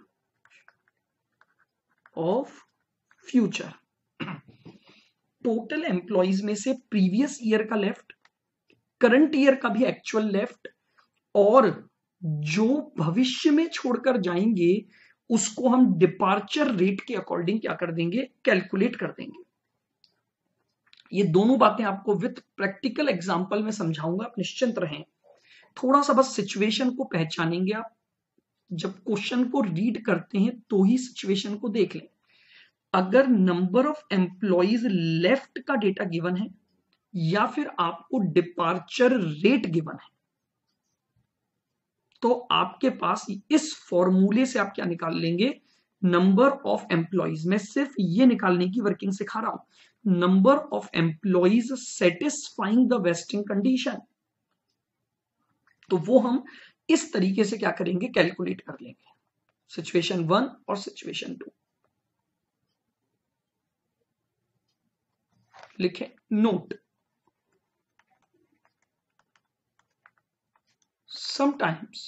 total employees में से previous year का लेफ्ट, करंट ईयर का भी actual left और जो भविष्य में छोड़कर जाएंगे उसको हम डिपार्चर रेट के अकॉर्डिंग क्या कर देंगे, कैलकुलेट कर देंगे। ये दोनों बातें आपको विद प्रैक्टिकल एग्जांपल में समझाऊंगा, आप निश्चिंत रहें। थोड़ा सा बस सिचुएशन को पहचानेंगे आप, जब क्वेश्चन को रीड करते हैं तो ही सिचुएशन को देख लें। अगर नंबर ऑफ एम्प्लॉइज लेफ्ट का डेटा गिवन है या फिर आपको डिपार्चर रेट गिवन है तो आपके पास इस फॉर्मूले से आप क्या निकाल लेंगे, नंबर ऑफ एम्प्लॉइज। मैं सिर्फ ये निकालने की वर्किंग सिखा रहा हूं, number of employees satisfying the vesting condition. तो वो हम इस तरीके से क्या करेंगे, कैलकुलेट कर लेंगे, सिचुएशन 1 और सिचुएशन 2। लिखे note, sometimes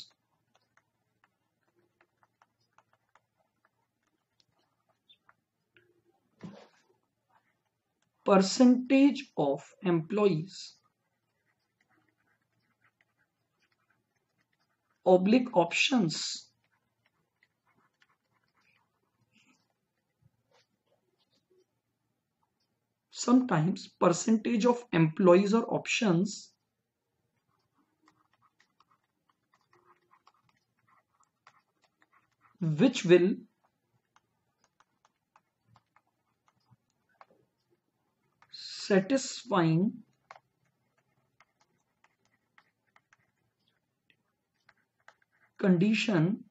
percentage of employees oblique options sometimes percentage of employees or options which will satisfying condition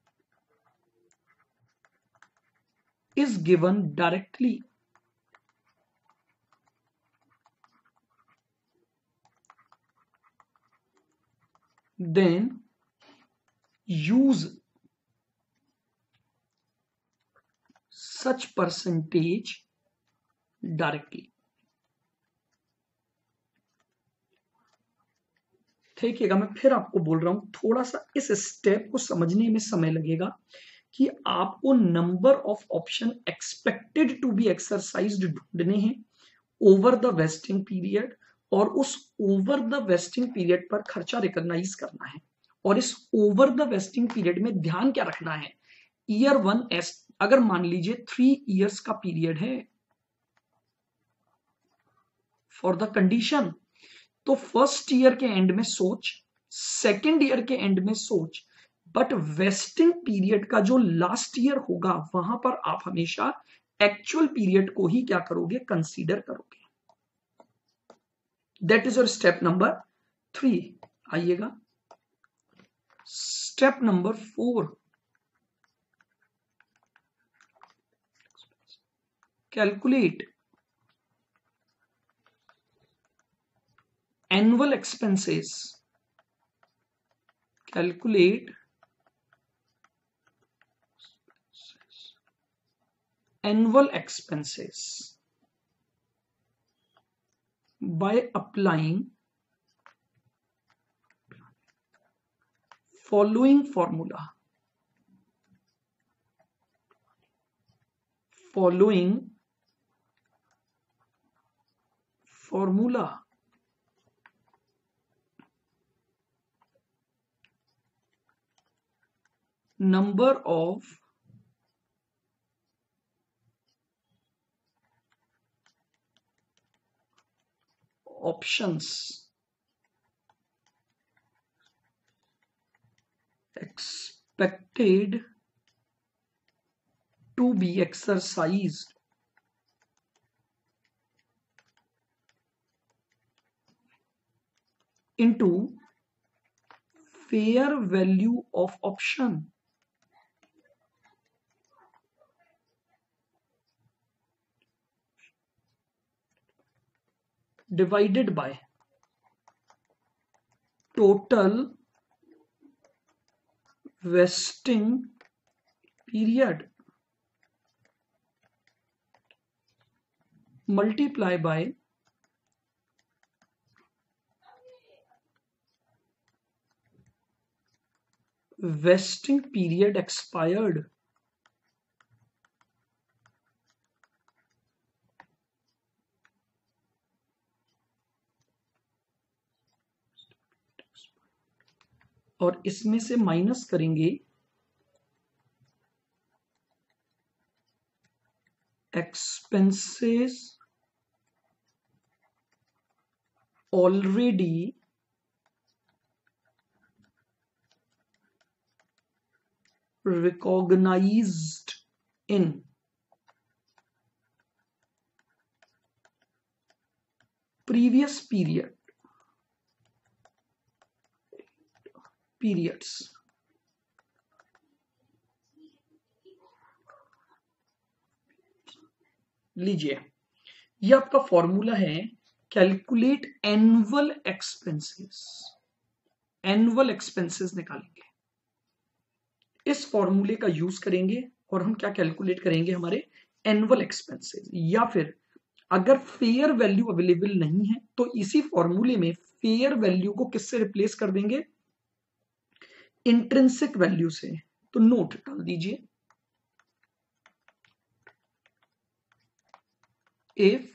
is given directly, then use such percentage directly. देखिएगा, मैं फिर आपको बोल रहा हूं, थोड़ा सा इस स्टेप को समझने में समय लगेगा कि आपको number of option expected to be exercised ढूंढने हैं ओवर द वेस्टिंग पीरियड, और उस ओवर द वेस्टिंग पीरियड पर खर्चा रिकॉग्नाइज करना है। और इस ओवर द वेस्टिंग पीरियड में ध्यान क्या रखना है, ईयर 1 अगर मान लीजिए 3 इयर्स का पीरियड है फॉर द कंडीशन, तो फर्स्ट ईयर के एंड में सोच, सेकेंड ईयर के एंड में सोच, बट वेस्टिंग पीरियड का जो लास्ट ईयर होगा वहां पर आप हमेशा एक्चुअल पीरियड को ही क्या करोगे, कंसीडर करोगे। That is your step number 3। आइएगा step number 4, calculate annual expenses, calculate annual expenses by applying following formula, number of options expected to be exercised into fair value of option divided by total vesting period multiply by vesting period expired और इसमें से minus करेंगे expenses already recognized in previous periods। लीजिए, ये आपका formula है calculate annual expenses. Annual expenses निकालेंगे, इस फॉर्मूले का यूज करेंगे और हम क्या कैलकुलेट करेंगे, हमारे एनुअल एक्सपेंसेस। या फिर अगर फेयर वैल्यू अवेलेबल नहीं है तो इसी फॉर्मूले में फेयर वैल्यू को किससे रिप्लेस कर देंगे, इंट्रिंसिक वैल्यू से। तो नोट डाल दीजिए, if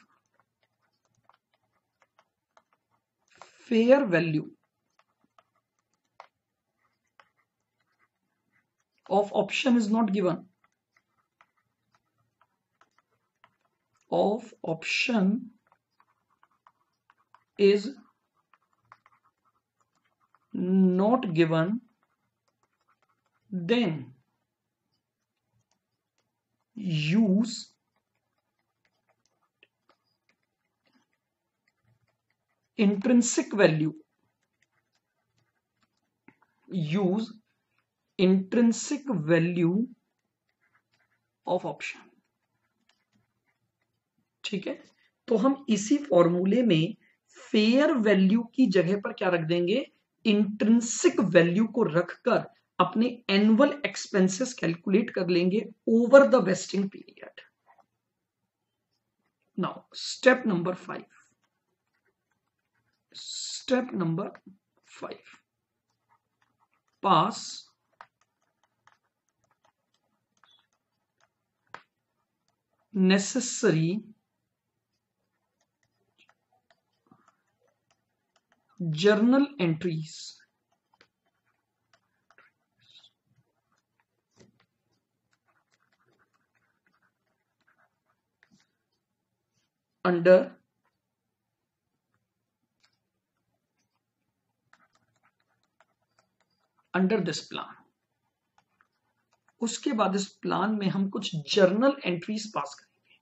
fair value of option is not given, of option is not given, then use intrinsic value, use intrinsic value of option। ठीक है, तो हम इसी फॉर्मूले में फेयर वैल्यू की जगह पर क्या रख देंगे, इंट्रिंसिक वैल्यू को रखकर अपने एनुअल एक्सपेंसेस कैलकुलेट कर लेंगे over the vesting period. Now step number 5, step number 5, pass necessary journal entries under this plan. उसके बाद इस प्लान में हम कुछ जर्नल एंट्रीज पास करेंगे।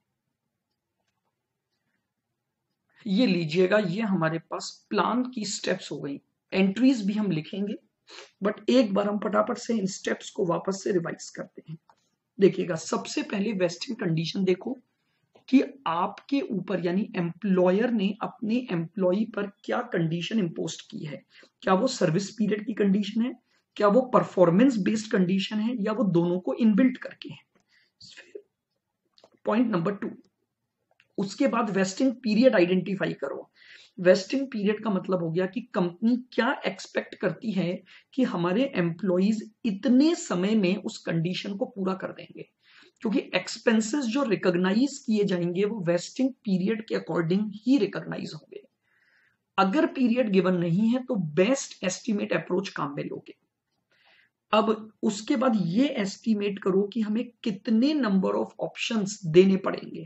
ये लीजिएगा, ये हमारे पास प्लान की स्टेप्स हो गई, एंट्रीज भी हम लिखेंगे, बट एक बार हम फटाफट से इन स्टेप्स को वापस से रिवाइज करते हैं। देखिएगा, सबसे पहले वेस्टिंग कंडीशन देखो कि आपके ऊपर यानी एम्प्लॉयर ने अपने एम्प्लॉय पर क्या कंडीशन इंपोज की है। क्या वो सर्विस पीरियड की कंडीशन है, क्या वो परफॉर्मेंस बेस्ड कंडीशन है, या वो दोनों को इनबिल्ट करके है। पॉइंट नंबर 2, उसके बाद वेस्टिंग पीरियड आइडेंटिफाई करो। वेस्टिंग पीरियड का मतलब हो गया कि कंपनी क्या एक्सपेक्ट करती है कि हमारे एम्प्लॉइज इतने समय में उस कंडीशन को पूरा कर देंगे, क्योंकि एक्सपेंसेस जो रिकॉग्नाइज किए जाएंगे वो वेस्टिंग पीरियड के अकॉर्डिंग ही रिकॉग्नाइज होंगे। अगर पीरियड गिवन नहीं है तो बेस्ट एस्टिमेट अप्रोच काम में लोगे। अब उसके बाद ये एस्टिमेट करो कि हमें कितने नंबर ऑफ ऑप्शंस देने पड़ेंगे।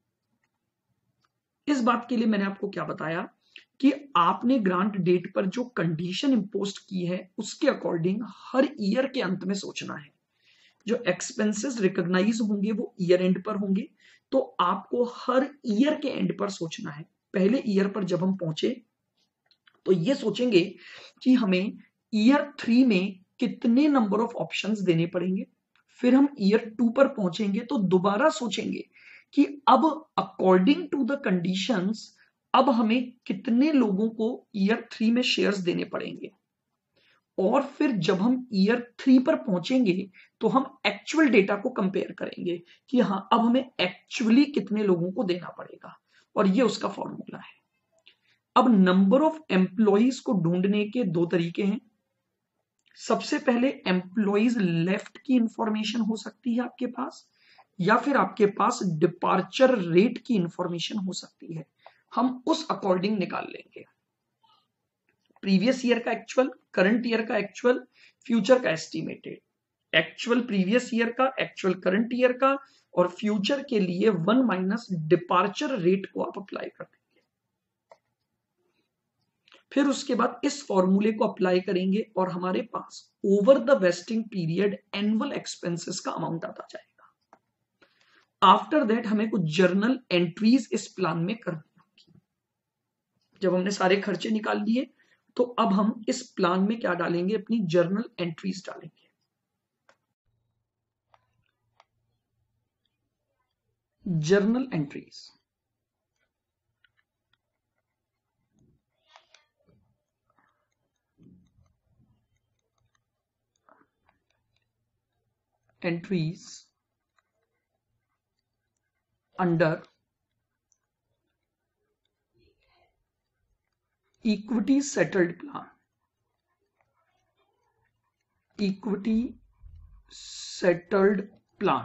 इस बात के लिए मैंने आपको क्या बताया कि आपने ग्रांट डेट पर जो कंडीशन इंपोज की है उसके अकॉर्डिंग हर ईयर के अंत में सोचना है। जो एक्सपेंसेस रिकॉग्नाइज होंगे वो ईयर एंड पर होंगे, तो आपको हर ईयर के एंड पर सोचना है। पहले ईयर पर जब हम पहुंचे तो ये सोचेंगे कि हमें ईयर 3 में कितने नंबर ऑफ ऑप्शंस देने पड़ेंगे। फिर हम ईयर 2 पर पहुंचेंगे तो दोबारा सोचेंगे कि अब अकॉर्डिंग टू द कंडीशंस अब हमें कितने लोगों को ईयर 3 में शेयर्स देने पड़ेंगे। और फिर जब हम ईयर 3 पर पहुंचेंगे तो हम एक्चुअल डेटा को कंपेयर करेंगे कि हाँ अब हमें एक्चुअली कितने लोगों को देना पड़ेगा, और ये उसका फॉर्मूला है। अब नंबर ऑफ एम्प्लॉइज को ढूंढने के दो तरीके हैं। सबसे पहले एम्प्लॉइज लेफ्ट की इंफॉर्मेशन हो सकती है आपके पास, या फिर आपके पास डिपार्चर रेट की इंफॉर्मेशन हो सकती है। हम उस अकॉर्डिंग निकाल लेंगे प्रीवियस ईयर का एक्चुअल, करंट ईयर का एक्चुअल, फ्यूचर का एस्टिमेटेड। एक्चुअल प्रीवियस ईयर का, एक्चुअल करंट ईयर का, और फ्यूचर के लिए 1 माइनस डिपार्चर रेट को आप अप्लाई कर देंगे। फिर उसके बाद इस फॉर्मूले को अप्लाई करेंगे और हमारे पास over the vesting period annual expenses का अमाउंट आता जाएगा। आफ्टर दैट हमें कुछ जर्नल एंट्रीज इस प्लान में करनी होगी। जब हमने सारे खर्चे निकाल लिए तो अब हम इस प्लान में क्या डालेंगे, अपनी जर्नल एंट्रीज डालेंगे। Journal entries, entries under equity settled plan, equity settled plan.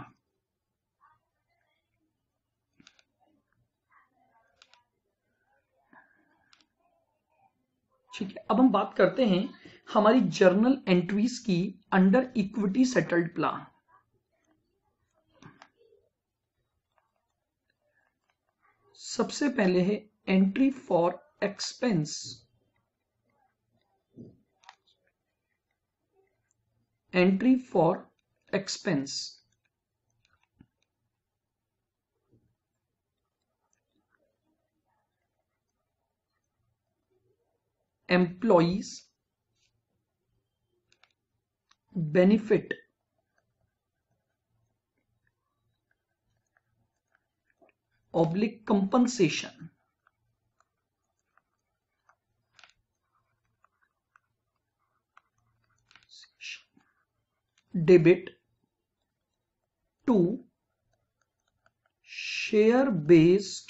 ठीक है, अब हम बात करते हैं हमारी जर्नल एंट्रीज की अंडर इक्विटी सेटल्ड प्लान। सबसे पहले है entry for expense, entry for expense. Employees benefit oblique compensation debit to share based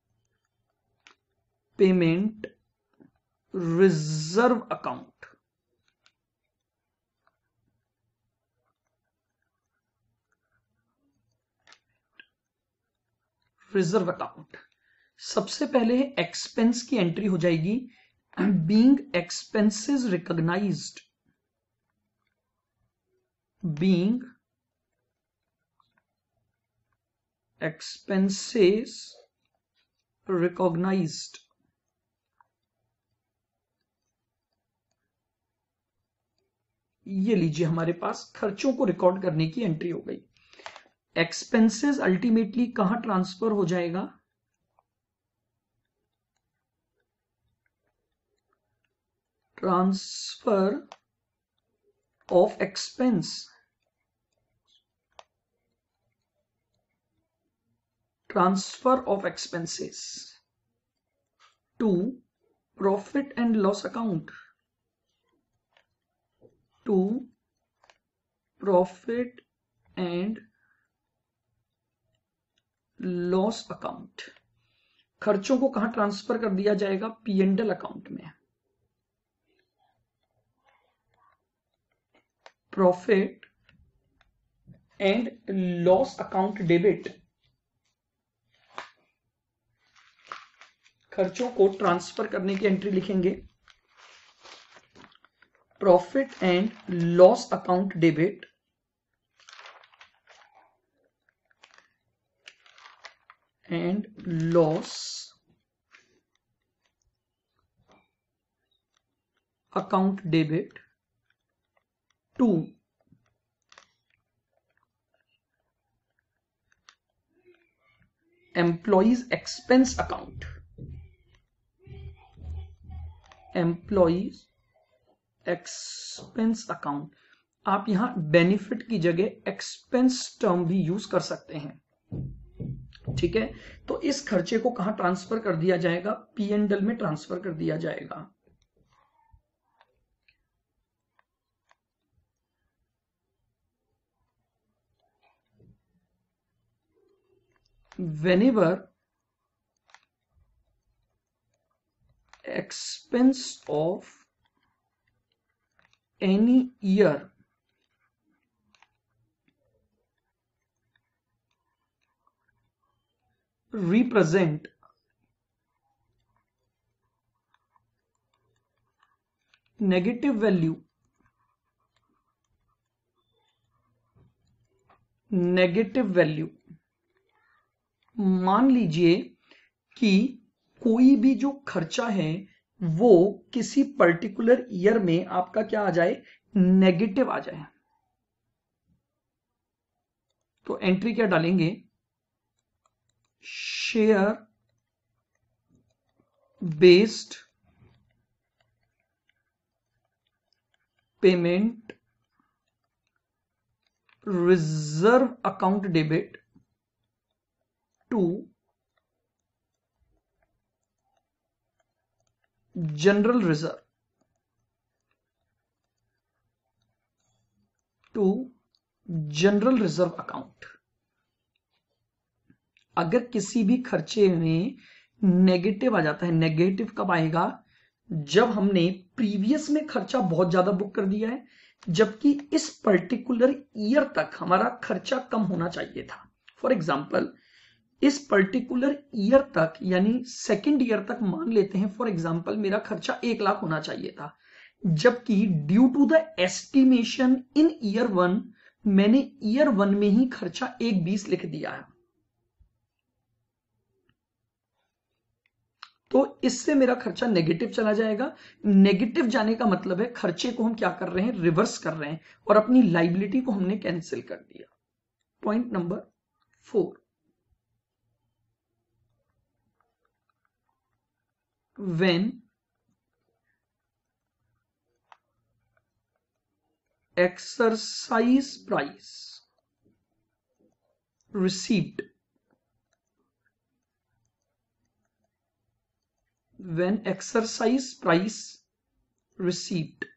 payment reserve account. Reserve account सबसे पहले एक्सपेंस की एंट्री हो जाएगी, being expenses recognised, being expenses recognised. ये लीजिए हमारे पास खर्चों को रिकॉर्ड करने की एंट्री हो गई। एक्सपेंसेस अल्टीमेटली कहां ट्रांसफर हो जाएगा, transfer of expense, transfer of expenses to profit and loss account, to profit and loss account. खर्चों को कहां ट्रांसफर कर दिया जाएगा, पी एंड एल अकाउंट में। Profit and loss account debit, खर्चों को ट्रांसफर करने की एंट्री लिखेंगे, profit and loss account debit and loss account debit to employees expense account, employees expense account. आप यहां बेनिफिट की जगह एक्सपेंस टर्म भी यूज कर सकते हैं, ठीक है। तो इस खर्चे को कहां ट्रांसफर कर दिया जाएगा, पी एंड एल में ट्रांसफर कर दिया जाएगा। whenever expense of any year represent negative value, negative value. मान लीजिए कि कोई भी जो खर्चा है वो किसी पर्टिकुलर ईयर में आपका क्या आ जाए, नेगेटिव आ जाए, तो एंट्री क्या डालेंगे, share based payment reserve account debit to general reserve, to general reserve account. अगर किसी भी खर्चे में नेगेटिव आ जाता है, नेगेटिव कब आएगा, जब हमने प्रीवियस में खर्चा बहुत ज्यादा बुक कर दिया है, जबकि इस पर्टिकुलर ईयर तक हमारा खर्चा कम होना चाहिए था। फॉर एग्जाम्पल इस पर्टिकुलर ईयर तक यानी सेकेंड ईयर तक मान लेते हैं, फॉर एग्जाम्पल मेरा खर्चा 1 लाख होना चाहिए था, जबकि due to the estimation in year 1 मैंने ईयर 1 में ही खर्चा 1,20 लिख दिया है। तो इससे मेरा खर्चा नेगेटिव चला जाएगा। नेगेटिव जाने का मतलब है खर्चे को हम क्या कर रहे हैं, रिवर्स कर रहे हैं, और अपनी लाइबिलिटी को हमने कैंसिल कर दिया। Point number 4, when exercise price received, when exercise price received,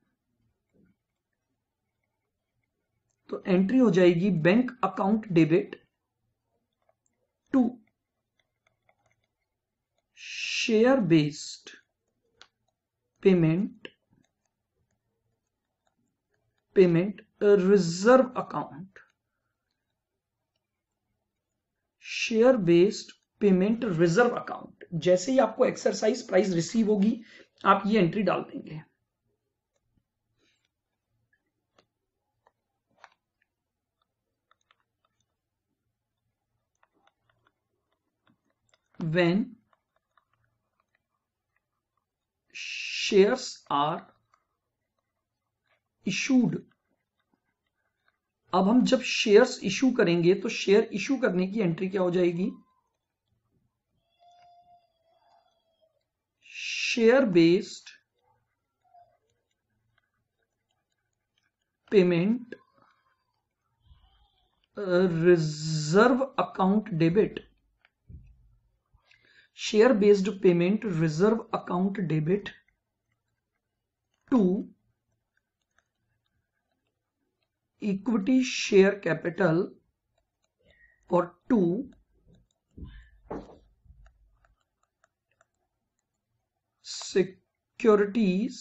तो एंट्री हो जाएगी bank account debit to share based payment reserve account, share based payment reserve account. जैसे ही आपको एक्सरसाइज प्राइस रिसीव होगी आप ये एंट्री डाल देंगे। when shares are issued, अब हम जब शेयर्स इशू करेंगे तो शेयर इशू करने की एंट्री क्या हो जाएगी? Share based payment reserve account debit, share based payment reserve account debit to equity share capital और टू सिक्योरिटीज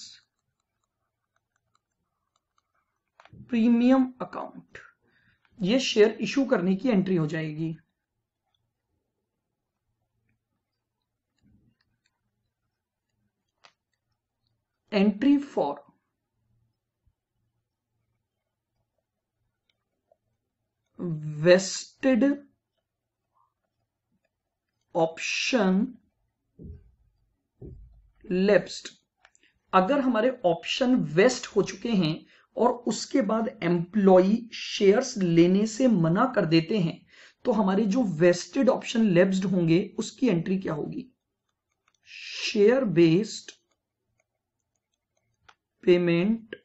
प्रीमियम अकाउंट। ये शेयर इशू करने की एंट्री हो जाएगी। Entry for vested option lapsed, अगर हमारे ऑप्शन वेस्ट हो चुके हैं और उसके बाद एम्प्लॉई शेयर्स लेने से मना कर देते हैं तो हमारे जो वेस्टेड ऑप्शन लेप्स्ड होंगे उसकी एंट्री क्या होगी? Share based payment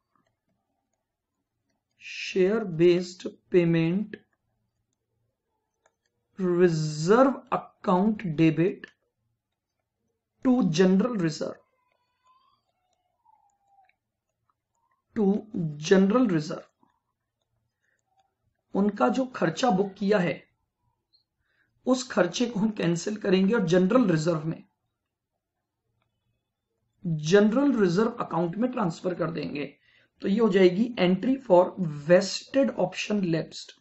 reserve account debit to general reserve, उनका जो खर्चा बुक किया है उस खर्चे को हम कैंसिल करेंगे और जनरल रिजर्व अकाउंट में ट्रांसफर कर देंगे। तो ये हो जाएगी entry for vested option lapsed.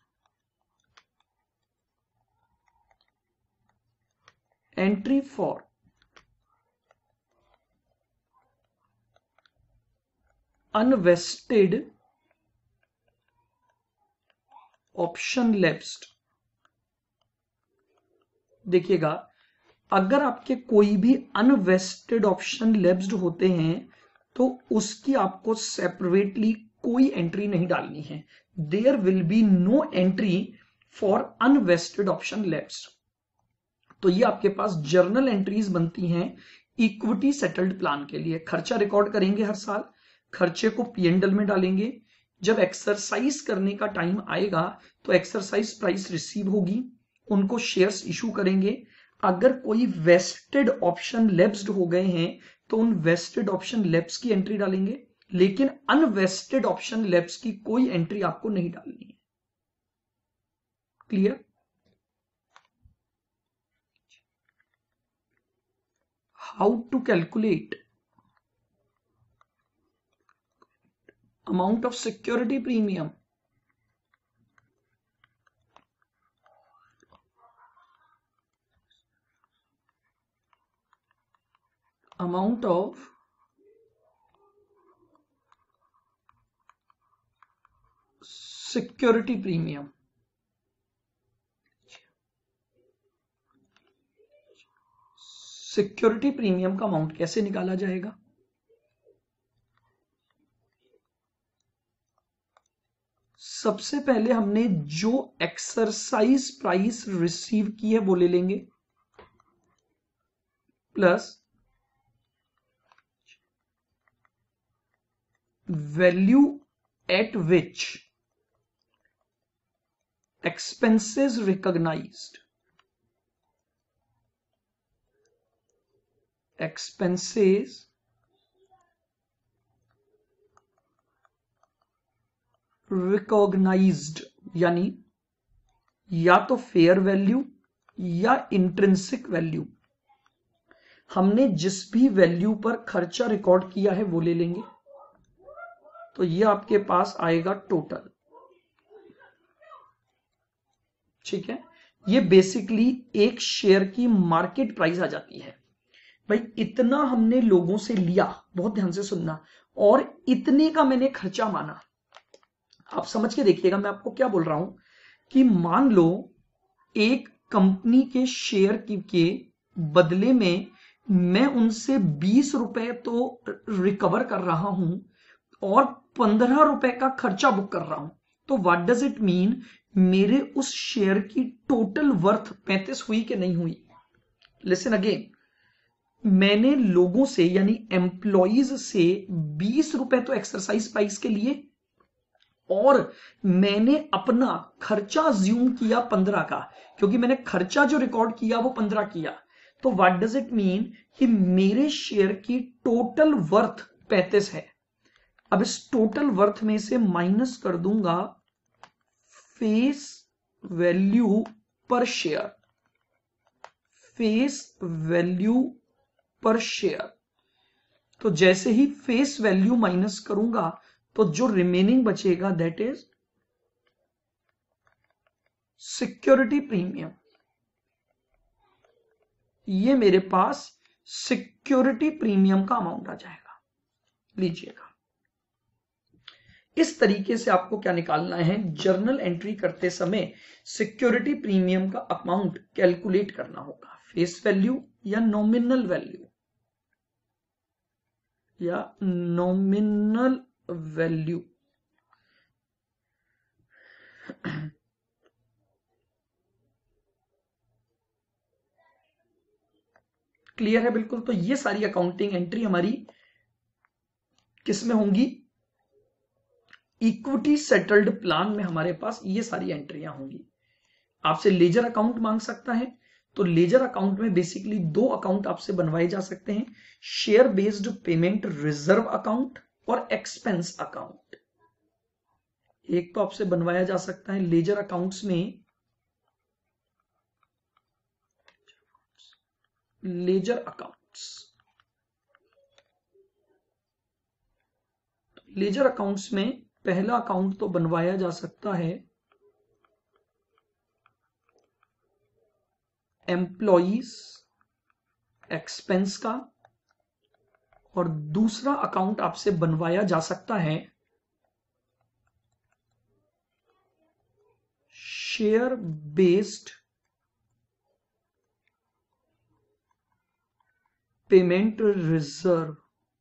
Entry for unvested option lapsed. देखिएगा, अगर आपके कोई भी अनवेस्टेड ऑप्शन लेप्स्ड होते हैं तो उसकी आपको सेपरेटली कोई एंट्री नहीं डालनी है। There will be no entry for unvested option lapsed. तो ये आपके पास जर्नल एंट्रीज बनती हैं इक्विटी सेटल्ड प्लान के लिए। खर्चा रिकॉर्ड करेंगे हर साल, खर्चे को पीएनडल में डालेंगे। जब एक्सरसाइज करने का टाइम आएगा तो एक्सरसाइज प्राइस रिसीव होगी, उनको शेयर्स इशू करेंगे। अगर कोई वेस्टेड ऑप्शन लेप्स्ड हो गए हैं तो उन वेस्टेड ऑप्शन लेप्स की एंट्री डालेंगे, लेकिन अनवेस्टेड ऑप्शन लेप्स की कोई एंट्री आपको नहीं डालनी है। Clear? How to calculate amount of security premium, amount of security premium, security premium का अमाउंट कैसे निकाला जाएगा? सबसे पहले हमने जो एक्सरसाइज प्राइस रिसीव की है वो ले लेंगे, plus value at which expenses recognized यानी या तो फेयर वैल्यू या इंट्रिंसिक वैल्यू, हमने जिस भी वैल्यू पर खर्चा रिकॉर्ड किया है वो ले लेंगे। तो ये आपके पास आएगा टोटल। ठीक है, ये बेसिकली एक शेयर की मार्केट प्राइस आ जाती है। भाई इतना हमने लोगों से लिया, बहुत ध्यान से सुनना, और इतने का मैंने खर्चा माना। आप समझ के देखिएगा मैं आपको क्या बोल रहा हूं कि मान लो एक कंपनी के शेयर के बदले में मैं उनसे 20 रुपए तो रिकवर कर रहा हूं और 15 रुपए का खर्चा बुक कर रहा हूं। तो व्हाट डज इट मीन, मेरे उस शेयर की टोटल वर्थ 35 हुई कि नहीं हुई? लिसन अगेन, मैंने लोगों से यानी एम्प्लॉइज से 20 रुपए तो एक्सरसाइज प्राइस के लिए, और मैंने अपना खर्चा अज्यूम किया 15 का, क्योंकि मैंने खर्चा जो रिकॉर्ड किया वो 15 किया। तो व्हाट डज इट मीन कि मेरे शेयर की टोटल वर्थ 35 है। अब इस टोटल वर्थ में से माइनस कर दूंगा face value per share, face value per share. तो जैसे ही फेस वैल्यू माइनस करूंगा तो जो रिमेनिंग बचेगा दैट इज सिक्योरिटी प्रीमियम। ये मेरे पास सिक्योरिटी प्रीमियम का अमाउंट आ जाएगा। लीजिएगा, इस तरीके से आपको क्या निकालना है, जर्नल एंट्री करते समय सिक्योरिटी प्रीमियम का अमाउंट कैलकुलेट करना होगा। फेस वैल्यू या नॉमिनल वैल्यू, या नॉमिनल वैल्यू। क्लियर है बिल्कुल? तो ये सारी अकाउंटिंग एंट्री हमारी किसमें होंगी? इक्विटी सेटल्ड प्लान में हमारे पास ये सारी एंट्रियां होंगी। आपसे लेजर अकाउंट मांग सकता है, तो लेजर अकाउंट में बेसिकली दो अकाउंट आपसे बनवाए जा सकते हैं, share based payment reserve account और एक्सपेंस अकाउंट। एक तो आपसे बनवाया जा सकता है लेजर अकाउंट्स में लेजर अकाउंट्स। लेजर अकाउंट्स में पहला अकाउंट तो बनवाया जा सकता है एम्प्लॉइज एक्सपेंस का, और दूसरा अकाउंट आपसे बनवाया जा सकता है शेयर बेस्ड पेमेंट रिजर्व।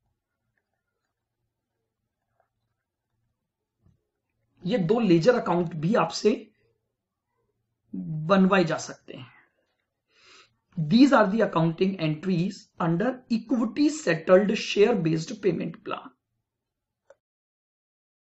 ये दो लेजर अकाउंट भी आपसे बनवाए जा सकते हैं। These are the accounting entries under equity settled share based payment plan.